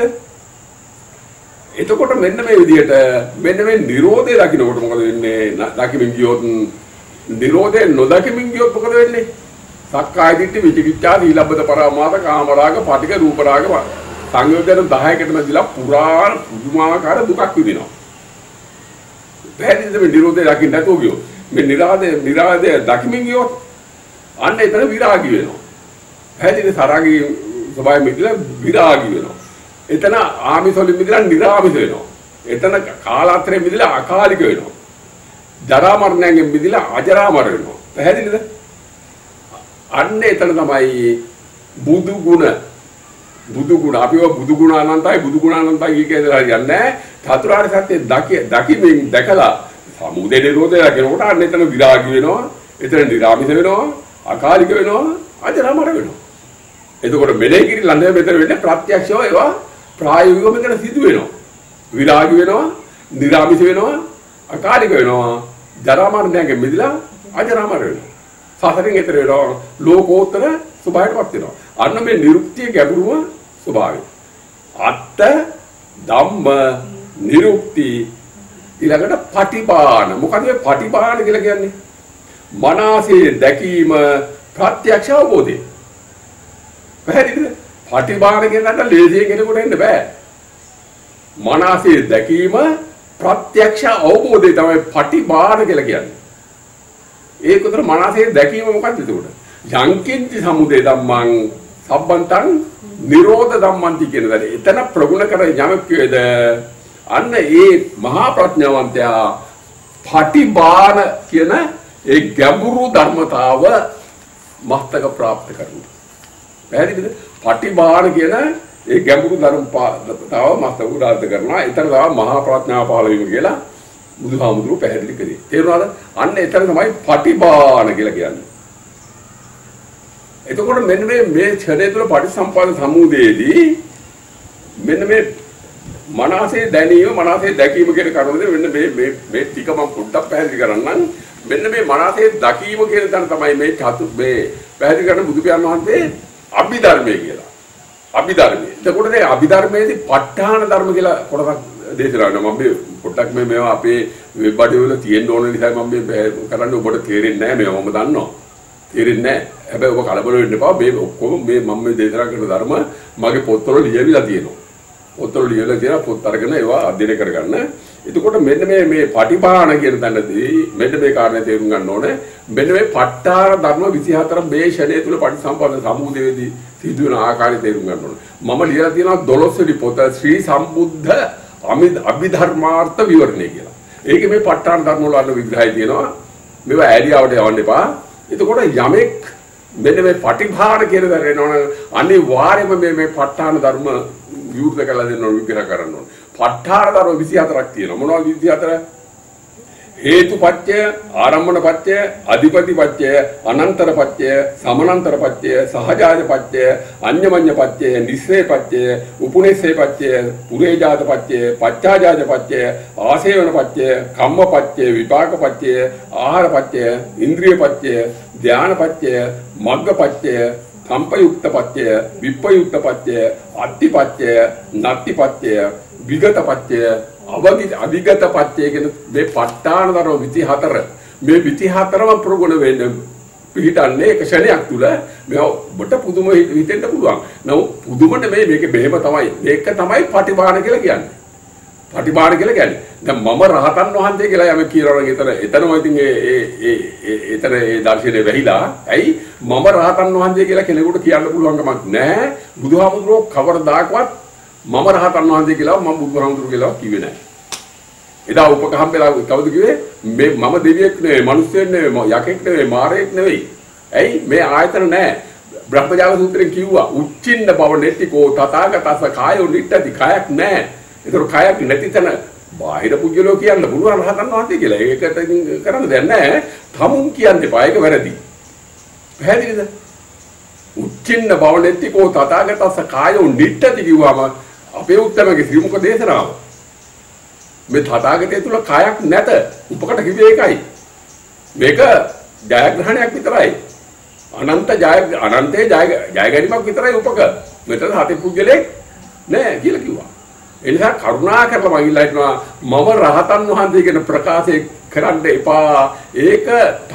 එතකොට මෙන්න මේ විදිහට මෙන්න මේ නිරෝධය දකින්නකොට මොකද වෙන්නේ? දකිමින් ගියොත් නිරෝධය නොදකිමින් ගියොත් මොකද වෙන්නේ? සක්කාය දිට්ඨි, විචිකිච්ඡා, සීලබ්බත පරාමාස, කාමරාග, පටිඝ, රූපරාග සංයෝජන 10කටම දිලා පුරාණ පුදුමාකාර දුකක් විඳිනවා. පැහැදිලිද? මේ නිරෝධය දකින්න නැතුව ගියොත් මේ නිරාදය දකිමින් ගියොත් අන්න එතන විරාගී වෙනවා. පැහැදිලිද? සරාගී ස්වභාවය මිදලා විරාගී වෙනවා. එතන ආමිසවලින් මිදලා නිරාමිස වෙනවා. එතන කාලාන්තරයෙන් මිදලා අකාලික වෙනවා. ජරා මරණයෙන් මිදලා අජරාමර වෙනවා. පැහැදිලිද? අන්න එතන තමයි බුදු ගුණ අපිව බුදු ගුණ අනන්තයි බුදු ගුණ අනන්තයි කියලා හරියන්නේ චතුරාර්ය සත්‍ය දකිමින් දැකලා සමුදය නිරෝධය කියනකොට අන්න එතන විරාගී වෙනවා, එතන නිරාමිස වෙනවා, අකාලික වෙනවා, අජරාමර වෙනවා. එතකොට මෙලේ කිරි ළඟ මෙතන වෙන්නේ ප්‍රත්‍යක්ෂව ඒවා ප්‍රායෝගිකව මෙතන සිදු වෙනවා. විරාගී වෙනවා, නිරාමිස වෙනවා, අකාලික වෙනවා. ජරා මරණයෙන් මිදලා අජරාමර වෙනවා. සසරෙන් එතර වෙනවා. ලෝකෝත්තර ස්වභාවයටපත් වෙනවා. අන්න මේ නිරුක්තිය ගැඹුරුම ස්වභාවය. අත්ත ධම්ම නිරුක්ති ඊළඟට පටිපාන. මොකද මේ පටිපාන කියලා කියන්නේ? මනසේ දැකීම ප්‍රත්‍යක්ෂ අවබෝධය. පැහැදිලිද? පටිපාන කියනකට ලේසියෙන් කෙනෙකුට එන්න බෑ. මනසේ දැකීම ප්‍රත්‍යක්ෂ අවබෝධය තමයි පටිපාන කියලා කියන්නේ. ඒක උතර මනසේ දැකීම මොකක්ද එතකොට? යංකින්ති සමුදය ධම්මං සම්බන්තං නිරෝධ ධම්මන්ති කියන දේ. එතන ප්‍රගුණ කර යමක් වේද අන්න ඒ මහා ප්‍රඥාවන්තයා පටිපාන කියන ඒ ගැඹුරු ධර්මතාව මස්තක ප්‍රාප්ත කරනවා. පැහැදිලිද? පටිපාන කියන ඒ ගැඹුරු ධර්මතාව මස්තක උදාර්ථ කරනවා. එතන තමයි මහා ප්‍රඥාව පහළ වීම කියලා බුදුහාමුදුරුවෝ පැහැදිලි කරේ. තේරුණාද? අන්න එතන තමයි පටිපාන කියලා කියන්නේ. එතකොට මෙන්න මේ ඡේදය තුළ පටිසම්පාද සමුදයේදී මෙන්න මේ මනසේ දැනීම මනසේ දැකීම කියන කරුණේ මෙන්න මේ ටික මම පොඩ්ඩක් පැහැදිලි කරන්නම්. මෙන්න මේ මනසේ දැකීම කියන තැන තමයි මේ මේ පැහැදිලි කරන බුදු පියාණන් වහන්සේ අභිධර්මයේ කියලා. අභිධර්මයේ. එතකොට මේ අභිධර්මයේදී ප ဋ ාණ ධර්ම කියලා කොටසක් දේශනා කරනවා. මම පොඩ්ඩක් මේවා අපේ වෙබ් අඩවිවල තියෙන්න ඕන නිසා මම මේ කරන්නේ ඔබට තේරෙන්නේ නැහැ මේවා මම දන්නවා. තේරෙන්නේ නැහැ. හැබැයි ඔබ කලබල වෙන්න එපා. මේ ඔක්කොම මම මේ දේශනා කරන ධර්ම මගේ පොත්වල ලියවිලා තියෙනවා. පොත්වල ලියලා තියෙන පොත් අරගෙන ඒවා අධ්‍යයනය කරගන්න. එතකොට මෙන්න මේ පටිපාන කියන තැනදී මෙන්න මේ කාරණේ තේරුම් ගන්න ඕනේ. මෙන්න මේ ප ဋ ාණ ධර්ම 24 මේ ෂණය තුල පටිසම්පාද සමුදයේදී සිදුවන ආකාරය තේරුම් ගන්න ඕනේ. මම ලියලා තියෙනවා 12 වෙනි පොත ශ්‍රී සම්බුද්ධ අභිධර්මාර්ථ විවරණය කියලා. ඒකේ මේ ප ဋ ාණ ධර්ම වල අන්න විග්‍රහය තියෙනවා. මේවා ඇලියාවට යවන්න එපා. එතකොට යමෙක් මෙන්න මේ පටිභාන කියන දේ වෙනවනම් අනිවාර්යයෙන්ම මේ ප ဋ ාණ ධර්ම විවෘත කරලා දෙන්න ඕන විග්‍රහ කරන්න ඕන. ප ဋ ාණ ධර්ම 24ක් තියෙනවා. මොනවද 24? හේතුපත්‍ය, ආරම්භනපත්‍ය, අධිපතිපත්‍ය, අනන්තරපත්‍ය, සමනන්තරපත්‍ය, සහජාතපත්‍ය, අඤ්ඤමඤ්ඤපත්‍ය, නිස්සේපත්‍ය, උපුනේසේපත්‍ය, පුරේජාතපත්‍ය, පච්චාජාතපත්‍ය, ආසේවනපත්‍ය, කම්මපත්‍ය, විපාකපත්‍ය, ආහාරපත්‍ය, ඉන්ද්‍රියපත්‍ය, ධානපත්‍ය, මග්ගපත්‍ය, සම්පයුක්තපත්‍ය, විප්පයුක්තපත්‍ය, අට්ඨිපත්‍ය, නත්තිපත්‍ය, විගතපත්‍ය, අවිගතපත්‍ය කියන මේ ප ဋ ාණ ධර්ම 24 මේ 24ම ප්‍රගුණ වෙන්න පිළිටන්නේ එක ක්ෂණයක් තුල මේ ඔබට පුදුම හිතෙන්න පුළුවන්. නමුත් පුදුම නෙමෙයි මේක බෙහෙම තමයි. මේක තමයි පටිපාන කියලා කියන්නේ. පටිපාන කියලා කියන්නේ. දැන් මම රහතන් වහන්සේ කියලා යම කියනවා නම් එතනම ඉතින් එතන ඒ දර්ශනේ වැහිලා. ඇයි මම රහතන් වහන්සේ කියලා කෙනෙකුට කියන්න පුළුවන් කමක් නැහැ. බුදුහාමුදුරුවෝ කවරදාකවත් මම රහතන් වහන්සේ කියලා මම බුදුහාමුදුරුවෝ කියලා කිව්වේ නැහැ. එදා උපක හම්බෙලා කවුද කිව්වේ? මේ මම දෙවියෙක් නෙවෙයි, මිනිස්සෙක් නෙවෙයි, යකෙක් නෙවෙයි, මාරයෙක් නෙවෙයි. ඇයි මේ ආයතන නැහැ. බ්‍රහ්මජාල සූත්‍රයෙන් කිව්වා උච්චින්න බව නෙතිකෝ තථාගතස්ස කායෝ නිට්ඨති කයක් නැහැ. ඒතර කයක් නැති තැන බාහිර පුජ්‍යලෝ කියන්න පුළුවන් රහතන් වහන්සේ කියලා. ඒකට කරන්න දෙයක් නැහැ. තමුන් කියන්න එපා. ඒක වැරදි. පැහැදිලිද? උච්චින්න බව නෙතිකෝ තථාගතස්ස කායෝ නිට්ඨති කිව්වම අපේ උත්තරමගේ ශ්‍රීමුක දේශනාව. මේ තථාගතය තුල කයක් නැත. උපකට කිව්වේ ඒකයි. මේක ජයග්‍රහණයක් විතරයි. අනන්තයේ ජය ගැනීමක් විතරයි උපක. මෙතන හතේ පුද්ගලෙක් නෑ කියලා කිව්වා. ඒ නිසා කරුණා කරලා මගිල්ලා හිටනවා මම රහතන් වහන්සේ කියන ප්‍රකාශය කරන්න එපා. ඒක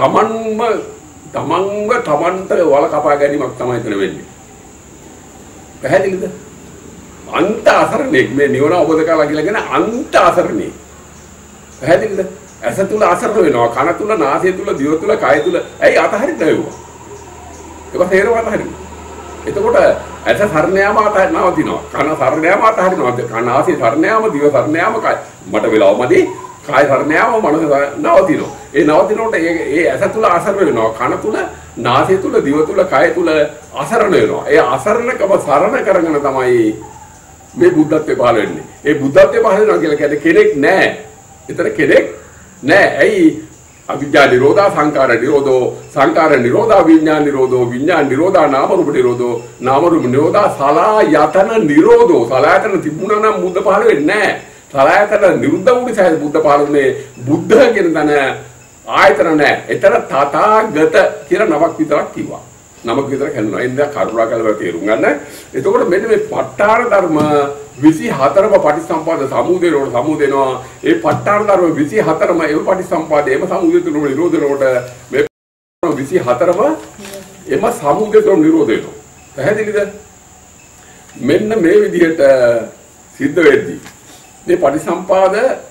තමන්ට වල කපා ගැනීමක් තමයි එතන වෙන්නේ. පැහැදිලිද? අන්ත අසරණෙක් මේ නිවන අවබෝධ කරලා කියලා කියන අන්ත අසරණෙක්. පැහැදිලිද? ඇස තුල අසරණ වෙනවා, කන තුල, නාසය තුල, දිව තුල, කය තුල. ඇයි අතහරින්න බැරුවා? ඒක තේරෙව අතහරින්න. එතකොට ඇස සරණ යාම අතහරිනවා, කන සරණ යාම අතහරිනවා, නාසය සරණ යාම, දිව සරණ යාම, කය මට වෙලාවමදී කය සරණ යාම මනස නවතිනවා. ඒ නවතිනකොට ඒ ඇස තුල අසරණ වෙනවා, කන තුල, නාසය තුල, දිව තුල, කය තුල අසරණ වෙනවා. ඒ අසරණකම සරණ කරගෙන තමයි මේ බුද්ධත්වයේ පහළ වෙන්නේ. ඒ බුද්ධත්වයේ පහළ වෙනවා කියලා කියන්නේ කෙනෙක් නැහැ. එතන කෙනෙක් නැහැ. ඇයි? අවිජ්ජා නිරෝධා සංඛාර නිරෝධෝ, සංඛාර නිරෝධා විඥාන නිරෝධෝ, විඥාන නිරෝධා නාම රූප නිරෝධෝ, නාම රූප නිරෝධා සලආයතන නිරෝධෝ. සලආයතන තිබුණා නම් බුද්ධ පහළ වෙන්නේ නැහැ. සලායතන නිරුද්ධ වූ නිසා බුද්ධ පාරමනේ බුද්ධ කියන තන ආයතන නැහැ. ඒතර තථාගත කියලා නමක් විතරක් කිව්වා. නමක් විතරක් හඳුනනවා. එන්න කරුණාකරලා තේරුම් ගන්න. එතකොට මෙන්න මේ ප ဋ ාණ ධර්ම 24ම පටිසම්පාද සමුදේනෝට සමුදේනවා. ඒ ප ဋ ාණ ධර්ම 24ම ඒ පටිසම්පාදේම සමුදේතුන නිරෝධනෝට මේ 24ම එම සමුදේතුන නිරෝධ වෙනවා. පැහැදිලිද? මෙන්න මේ විදිහට සිද්ධ වෙද්දී මේ පටිසම්පාද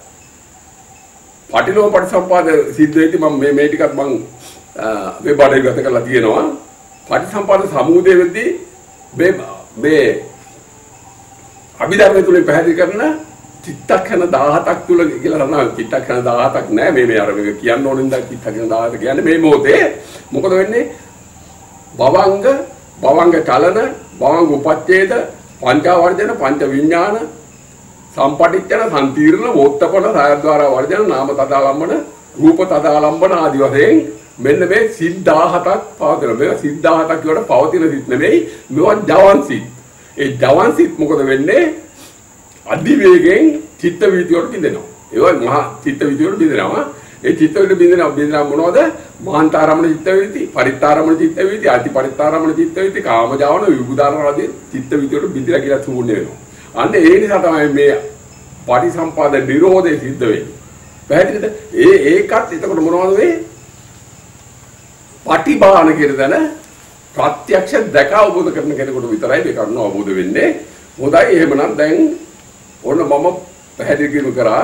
පටිලෝම පටිසම්පාද සිද්ධ වෙද්දී මම මේ ටිකත් මම මේ බඩේ ගත කරලා තියෙනවා. පටිසම්පාද සමුදේ වෙද්දී මේ අභිධර්ම තුලින් පැහැදිලි කරන චිත්තක්ෂණ 17ක් තුල කියලා කරනවා. චිත්තක්ෂණ 17ක් නෑ මේ අර මේක කියන්න ඕනින්ද චිත්තක්ෂණ 17 කියන්නේ මේ මොහොතේ මොකද වෙන්නේ? භවංග චලන භවංග උපච්ඡේද පංචාවර්ජන පංච විඥාන සම්පටිච්ඡන සම්තිර්ණ වෝත්තපන සායද්වාරා වර්ජන නාම තදාලම්බන රූප තදාලම්බන ආදි වශයෙන් මෙන්න මේ සිත් 17ක් පවතින. මේවා සිත් 17ක් කියවට පවතින සිත් නෙමෙයි. මේවා ජවන් සිත්. ඒ ජවන් සිත් මොකද වෙන්නේ? අධි වේගෙන් චිත්ත වීති වලට බිඳෙනවා. ඒවා මහා චිත්ත වීති වලට බිඳෙනවා. ඒ චිත්ත වලට බිඳෙනවා මොනවද? මහාන්තාරමණ චිත්ත වීති, පරිත්තාරමණ චිත්ත වීති, අති පරිත්තාරමණ චිත්ත වීති, කාමජාවන විභුදාරණ ආදී චිත්ත වීති වලට බිඳලා කියලා ශූන්‍ය වෙනවා. අන්න ඒ නිසා තමයි මේ පටිසම්පාද නිරෝධය සිද්ධ වෙන්නේ. පැහැදිලිද? ඒකත් එතකොට මොනවද වෙන්නේ? පටිභාන කියන දන ප්‍රත්‍යක්ෂ දැක අවබෝධ කරන කෙනෙකුට විතරයි මේ කරුණ අවබෝධ වෙන්නේ. හොඳයි එහෙමනම් දැන් ඔන්න මම පැහැදිලි කිරීම කරා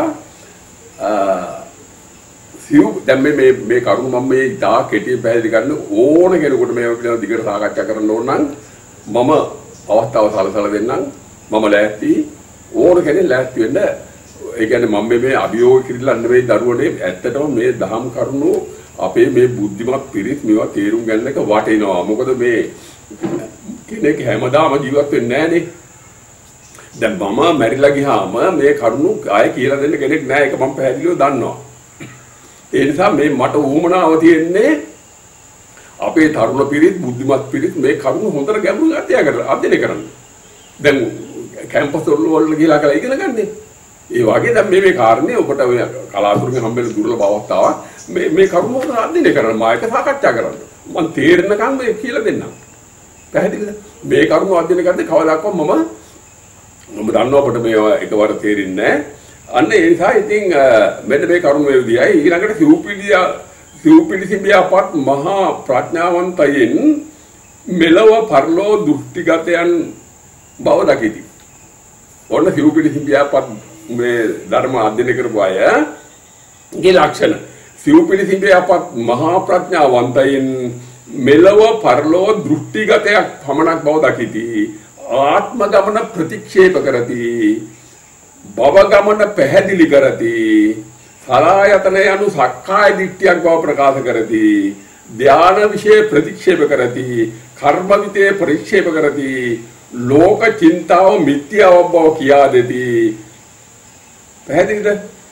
දැන් මේ කරුණ මම මේ ඉතා කෙටි පැහැදිලි කරන්න ඕන කෙනෙකුට මේ පිළිබඳව දිගට සාකච්ඡා කරන්න ඕන නම් මම අවස්ථාව සලසලා දෙන්නම්. මම ලෑස්ති ඕන කෙනෙක් ලෑස්ති වෙන්න. ඒ කියන්නේ මම මේ අභියෝග කිරිල්ලක් නෙවෙයි දරුවනේ. ඇත්තටම මේ දහම් කරුණු අපේ මේ බුද්ධිමත් පිරිස් මේවා තේරුම් ගන්න එක වටිනවා. මොකද මේ කෙනෙක් හැමදාම ජීවත් වෙන්නේ නැහනේ. දැන් මම මැරිලා ගියාම මේ කරුණු ආයෙ කියලා දෙන්න කෙනෙක් නැහැ. ඒක මම පැහැදිලිව දන්නවා. ඒ නිසා මේ මට උවමනාව තියෙන්නේ අපේ තරුණ පිරිස් බුද්ධිමත් පිරිස් මේ කරුණු හොඳට ගැඹුරින් අධ්‍යයනය කරන්න. දැන් කැම්පස් වල ගිහලා කරලා ඉගෙන ගන්න. ඒ වගේ දැන් මේ කාරණේ ඔබට කලාතුරකින් හම්බෙන්න දුර්ලභ අවස්ථාවක්. මේ කරුණු හොඳට අධ්‍යයනය කරන්න මායක සාකච්ඡා කරන්න. මම තේරෙනකම් මේ කියලා දෙන්නම්. පැහැදිලිද? මේ කරුණු අධ්‍යයනය කරද්දී කවදාකවත් මම දන්නවා අපිට මේවා එකවර තේරෙන්නේ නැහැ. අන්න ඒ නිසා ඉතින් මෙන්න මේ කරුණ මේ විදියයි ඊළඟට සිව්පිලිසිඹියාපත් මහා ප්‍රඥාවන්තයින් මෙලව පරලෝ දෘෂ්ටිගතයන් බව දකිති. ඔන්න සිව්පිලිසිඹියාපත් මේ ධර්ම අධ්‍යයනය කරපු අයගේ ලක්ෂණ. සිව්පිලිසිඹියාපත් මහා ප්‍රඥාවන්තයින් මෙලව පරලෝ දෘෂ්ටිගතයක් පමණක් බව දකිති. ආත්ම ගමන ප්‍රතික්ෂේප කරති. භව ගමන පැහැදිලි කරති. සලායතන යනු සක්කාය දිට්ඨියක් බව ප්‍රකාශ කරති. ධාන විශේෂ ප්‍රතික්ෂේප කරති. කර්ම විතේ පරික්ෂේප කරති. ලෝක චින්තාව මිත්‍යාව බව කියා දෙති. පැහැදිලිද?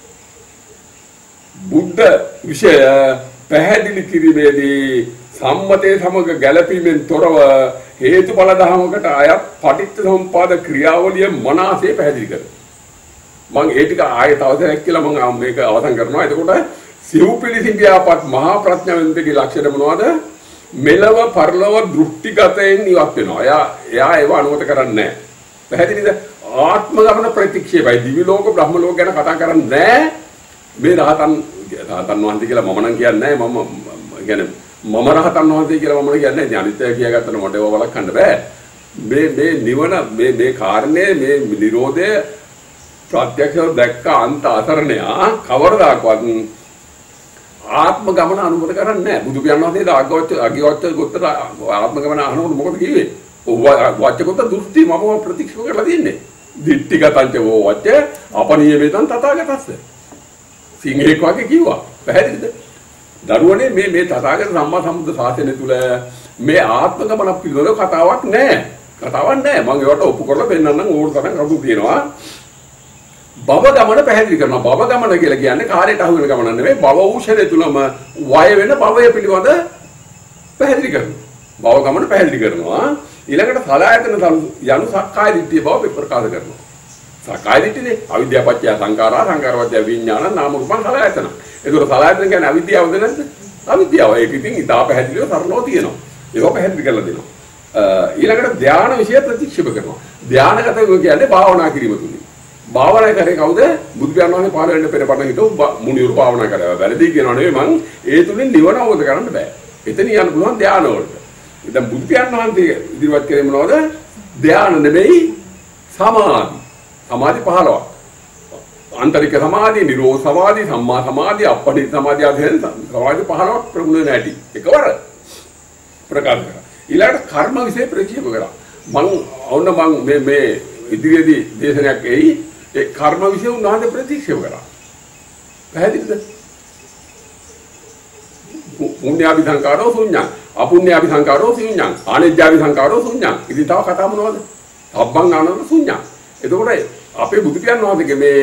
බුද්ධ විශේෂ පැහැදිලි කිරීමේදී සම්මතයේ සමග ගැළපීමෙන් තොරව හේතුඵල ධර්මයකට අයත් පටිච්චසමුප්පාද ක්‍රියාවලිය මනසේ පැහැදිලි කරනවා. මම ඒ ටික ආයෙත් අවසරයක් කියලා මම මේක අවසන් කරනවා. එතකොට සිව්පිලිසිඹියාපත් මහා ප්‍රඥාවන්තගේ ලක්ෂණ මොනවද? මෙලව පරලව දෘෂ්ටිගතයෙන් ඉවත් වෙනවා. එයා ඒව අනුමත කරන්නේ නැහැ. පැහැදිලිද? ආත්ම ගමන ප්‍රතික්ෂේපයි. දිවි ලෝක බ්‍රහ්ම ලෝක ගැන කතා කරන්නේ නැහැ. මේ රහතන් වහන්සේ කියලා මම නම් කියන්නේ නැහැ. මම කියන්නේ මම රහතන් වහන්සේ කියලා මම කියන්නේ නැහැ. අනිත්‍ය කියාගත්තම මට ඒව වළක්වන්න බෑ. මේ නිවන මේ කාරණේ මේ නිරෝධය ප්‍රත්‍යක්ෂව දැක්ක අන්ත අසරණයා කවරදාකවත් ආත්ම ගමන අනුමත කරන්නේ නැහැ. බුදු පියාණන් වහන්සේ අගිවච්ච ගොත්තට ආත්ම ගමන අහනකොට මොකද කිව්වේ? වච්චගත දෘෂ්ටි මම ප්‍රතික්ෂේප කරලා තියන්නේ. දිට්ඨිගතංච වෝ වච්ච අපනියමෙතං තථාගතස්ස. සිංහෙක් වගේ කිව්වා. පැහැදිලිද? දරුවනේ මේ තථාගත සම්මා සම්බුද්ධ ශාසනය තුල මේ ආත්ම ගමන පිළිබඳව කතාවක් නැහැ. මම ඒවට ඔප්පු කරලා පෙන්නන්නම් ඕන තරම් කරුණු තියෙනවා. භව ගමන පැහැදිලි කරනවා. භව ගමන කියලා කියන්නේ කාර්යයට අහු වෙන ගමන නෙවෙයි. භව ඌෂණය තුලම වය වෙන භවය පිළිබඳ පැහැදිලි කරනවා. භව ගමන පැහැදිලි කරනවා. ඊළඟට සලායතන යනු සක්කාය දිට්ඨිය බව ප්‍රකාශ කරනවා. සක්කාය දිට්ඨියනේ. අවිද්‍යාව පත්‍ය සංඛාරා සංඛාරපත්‍ය විඥාන නාම රූපං සලආයතන. ඒතකොට සලආයතන කියන්නේ අවිද්‍යාවද නැද්ද? අවිද්‍යාව. ඒක ඉතින් ඉතා පැහැදිලිව සරලව තියෙනවා. ඒක පැහැදිලි කරලා දෙනවා. ඊළඟට ධානය විශේෂ ප්‍රතික්ෂේප කරනවා. ධානගත කියන්නේ භාවනා කිරීම තුලින්. භාවනා කරේ කවුද? බුදු පියාණන් වහන්සේ පහළ වෙන්න පෙර පටන් හිටව මුනිවරු භාවනා කරා. වැරදි කියනවා නෙවෙයි මං ඒ තුලින් නිවන අවබෝධ කරගන්න බෑ. එතන යන්න පුළුවන් ධාන වලට. දැන් බුදු පියාණන් වහන්සේ ඉදිරිපත් කරේ මොනවද? ධාන නෙමෙයි සමාධි. සමාධි 15ක්. ආන්තරික සමාධි, නිරෝධ සමාධි, සම්මා සමාධි, අප්පටිච්ච සමාධි ආදී සමාධි 15ක් ප්‍රගුණ නැටි. එකවර ප්‍රකාශ කරා. ඊළඟට කර්ම විශේෂ ප්‍රතික්ෂේප කරා. මං මේ ඉදිරියේදී දේශනයක් එයි ඒ කර්ම විශේෂ උන්වහන්සේ ප්‍රතික්ෂේප කරා. පැහැදිලිද? පුණ්‍යාභි සංකාරෝ ශුඤ්ඤං, අපුණ්‍යාභි සංකාරෝ ශුඤ්ඤං, ආනෙජ්ජාභි සංකාරෝ ශුඤ්ඤං. ඉතින් තව කතා මොනවද? සබ්බං ආනන්ද ශුඤ්ඤං. එතකොට අපේ බුදු පියාණන් වහන්සේගේ මේ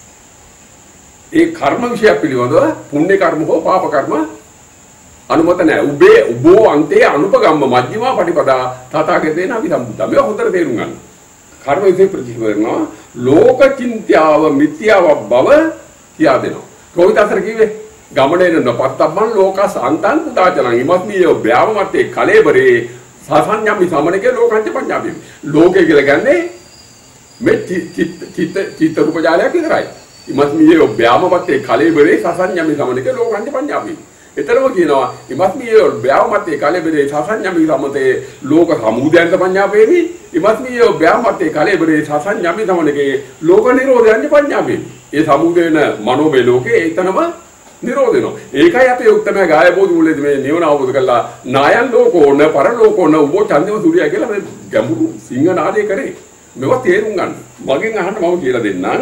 ඒ කර්ම විශේෂ පිළිබඳව පුණ්‍ය කර්ම හෝ පාප කර්ම අනුමත නැහැ. උබෝ අන්තේ අනුපගම්ම මජ්ක්‍ධිමා පටිපදා තථාගතේන අභිසම්බුද්ධා. මේක හොඳට තේරුම් ගන්න. කර්ම විශේෂ ප්‍රතික්ෂේප කරනවා. ලෝක චින්ත්‍යාව මිත්‍යාව බව කියා දෙනවා. කොහොමද අතර කිව්වේ? ගමනේන නොපත්තම්මන් ලෝකස් අන්තං පුදාචලං ඉමත්මිය ව්‍යාමමත්තේ කලේබරේ සසඤ්ඤම්මි සමනකේ ලෝකංච පඤ්ඤාපි. ලෝකේ කියලා කියන්නේ මේ චිත්ත රූප ජාලයක් විතරයි. ඉමත්මිය ව්‍යාමමත්තේ කලේබරේ සසඤ්ඤම්මි සමනකේ ලෝකංච පඤ්ඤාපි. එතරම් කියනවා ඉමත්මිය ව්‍යාමමත්තේ කලේබරේ සසඤ්ඤම්මි සමතේ ලෝක සමුදයන්ත පඤ්ඤාපේමි. ඉමත්මිය ව්‍යාමමත්තේ කලේබරේ සසඤ්ඤම්මි සමනකේ ලෝක නිරෝධයන්ච පඤ්ඤාපි. ඒ සමුදේන මනෝමය ලෝකේ එතනම නිරෝධ වෙනවා. ඒකයි අපේ උත්තම ගාය බෝධි මුලදී මේ නිවන අවබෝධ කරලා නායන් ලෝකෝන පරලෝකෝන උබෝ ඡන්දම සූර්යය කියලා මේ ගැඹුරු සිංහ නාදය කරේ. මේවා තේරුම් ගන්න. මගෙන් අහන්න මම කියලා දෙන්නම්.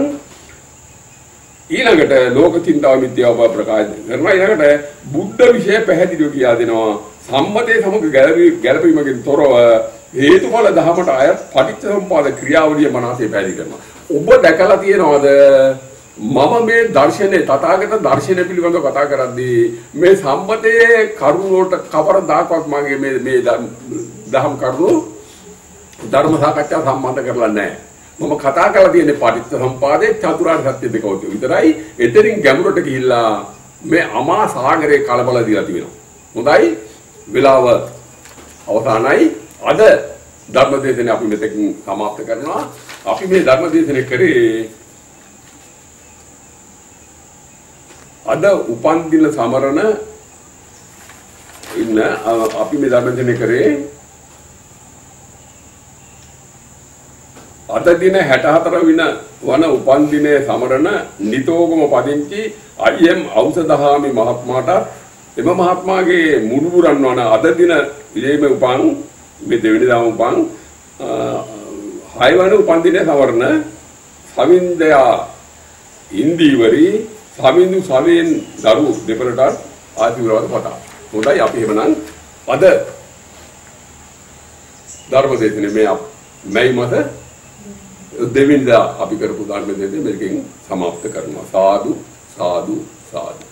ඊළඟට ලෝක චින්තාව මිත්‍යාව බව ප්‍රකාශ කරනවා. ඊළඟට බුද්ධ විශේෂ පැහැදිලිව කියා දෙනවා. සම්මතයේ සමග ගැළපීමකින් තොරව හේතුඵල ධමයට අයත් පටිච්චසමුප්පාද ක්‍රියාවලිය මනසේ පැහැදිලි කරනවා. ඔබ දැකලා තියෙනවද? මම මේ දර්ශනේ තථාගත දර්ශනය පිළිබඳව කතා කරද්දී මේ සම්මතයේ කරුණ වලට කවරදාකවත් මගේ මේ දහම් කරුණු ධර්ම සාකච්ඡා සම්බන්ධ කරලා නැහැ. මම කතා කරලා තියෙන්නේ පටිච්චසමුපාදයේ චතුරාර්ය සත්‍ය දෙක විතරයි. එතනින් ගැඹුරට ගිහිල්ලා මේ අමා සාගරේ කලබල දීලා තියෙනවා. හොඳයි. වෙලාව අවසానයි. අද ධර්ම දේශනේ අපි මෙතකින් සමාප්ත කරනවා. අපි මේ ධර්ම දේශනේ කරේ අද උපන් දින සමරන ඉන්න අපි මේ ධර්ම දේශනේ කරේ අද දින 64 වන උපන් දිනයේ සමරන නිතෝගම පදිංචි අයිඑම් ඖෂධහාමි මහත්මයාට එම මහත්මයාගේ මුණුබුරන් වන අද දින ඉලේම උපන් මේ දෙවෙනි දාම උපන් 6 වන උපන් දිනයේ සමරන සවින්දයා ඉන්දීවරි සමිඳු සවෙන් දරු දෙපළට ආශිර්වාද පතා. හොඳයි අපි එහෙමනම් අද ධර්ම දේශනේ මේ මත දෙවිඳා අපි කරපු ධර්ම දේශනේ මේකෙන් සමාප්ත කරනවා. සාදු සාදු සාදු.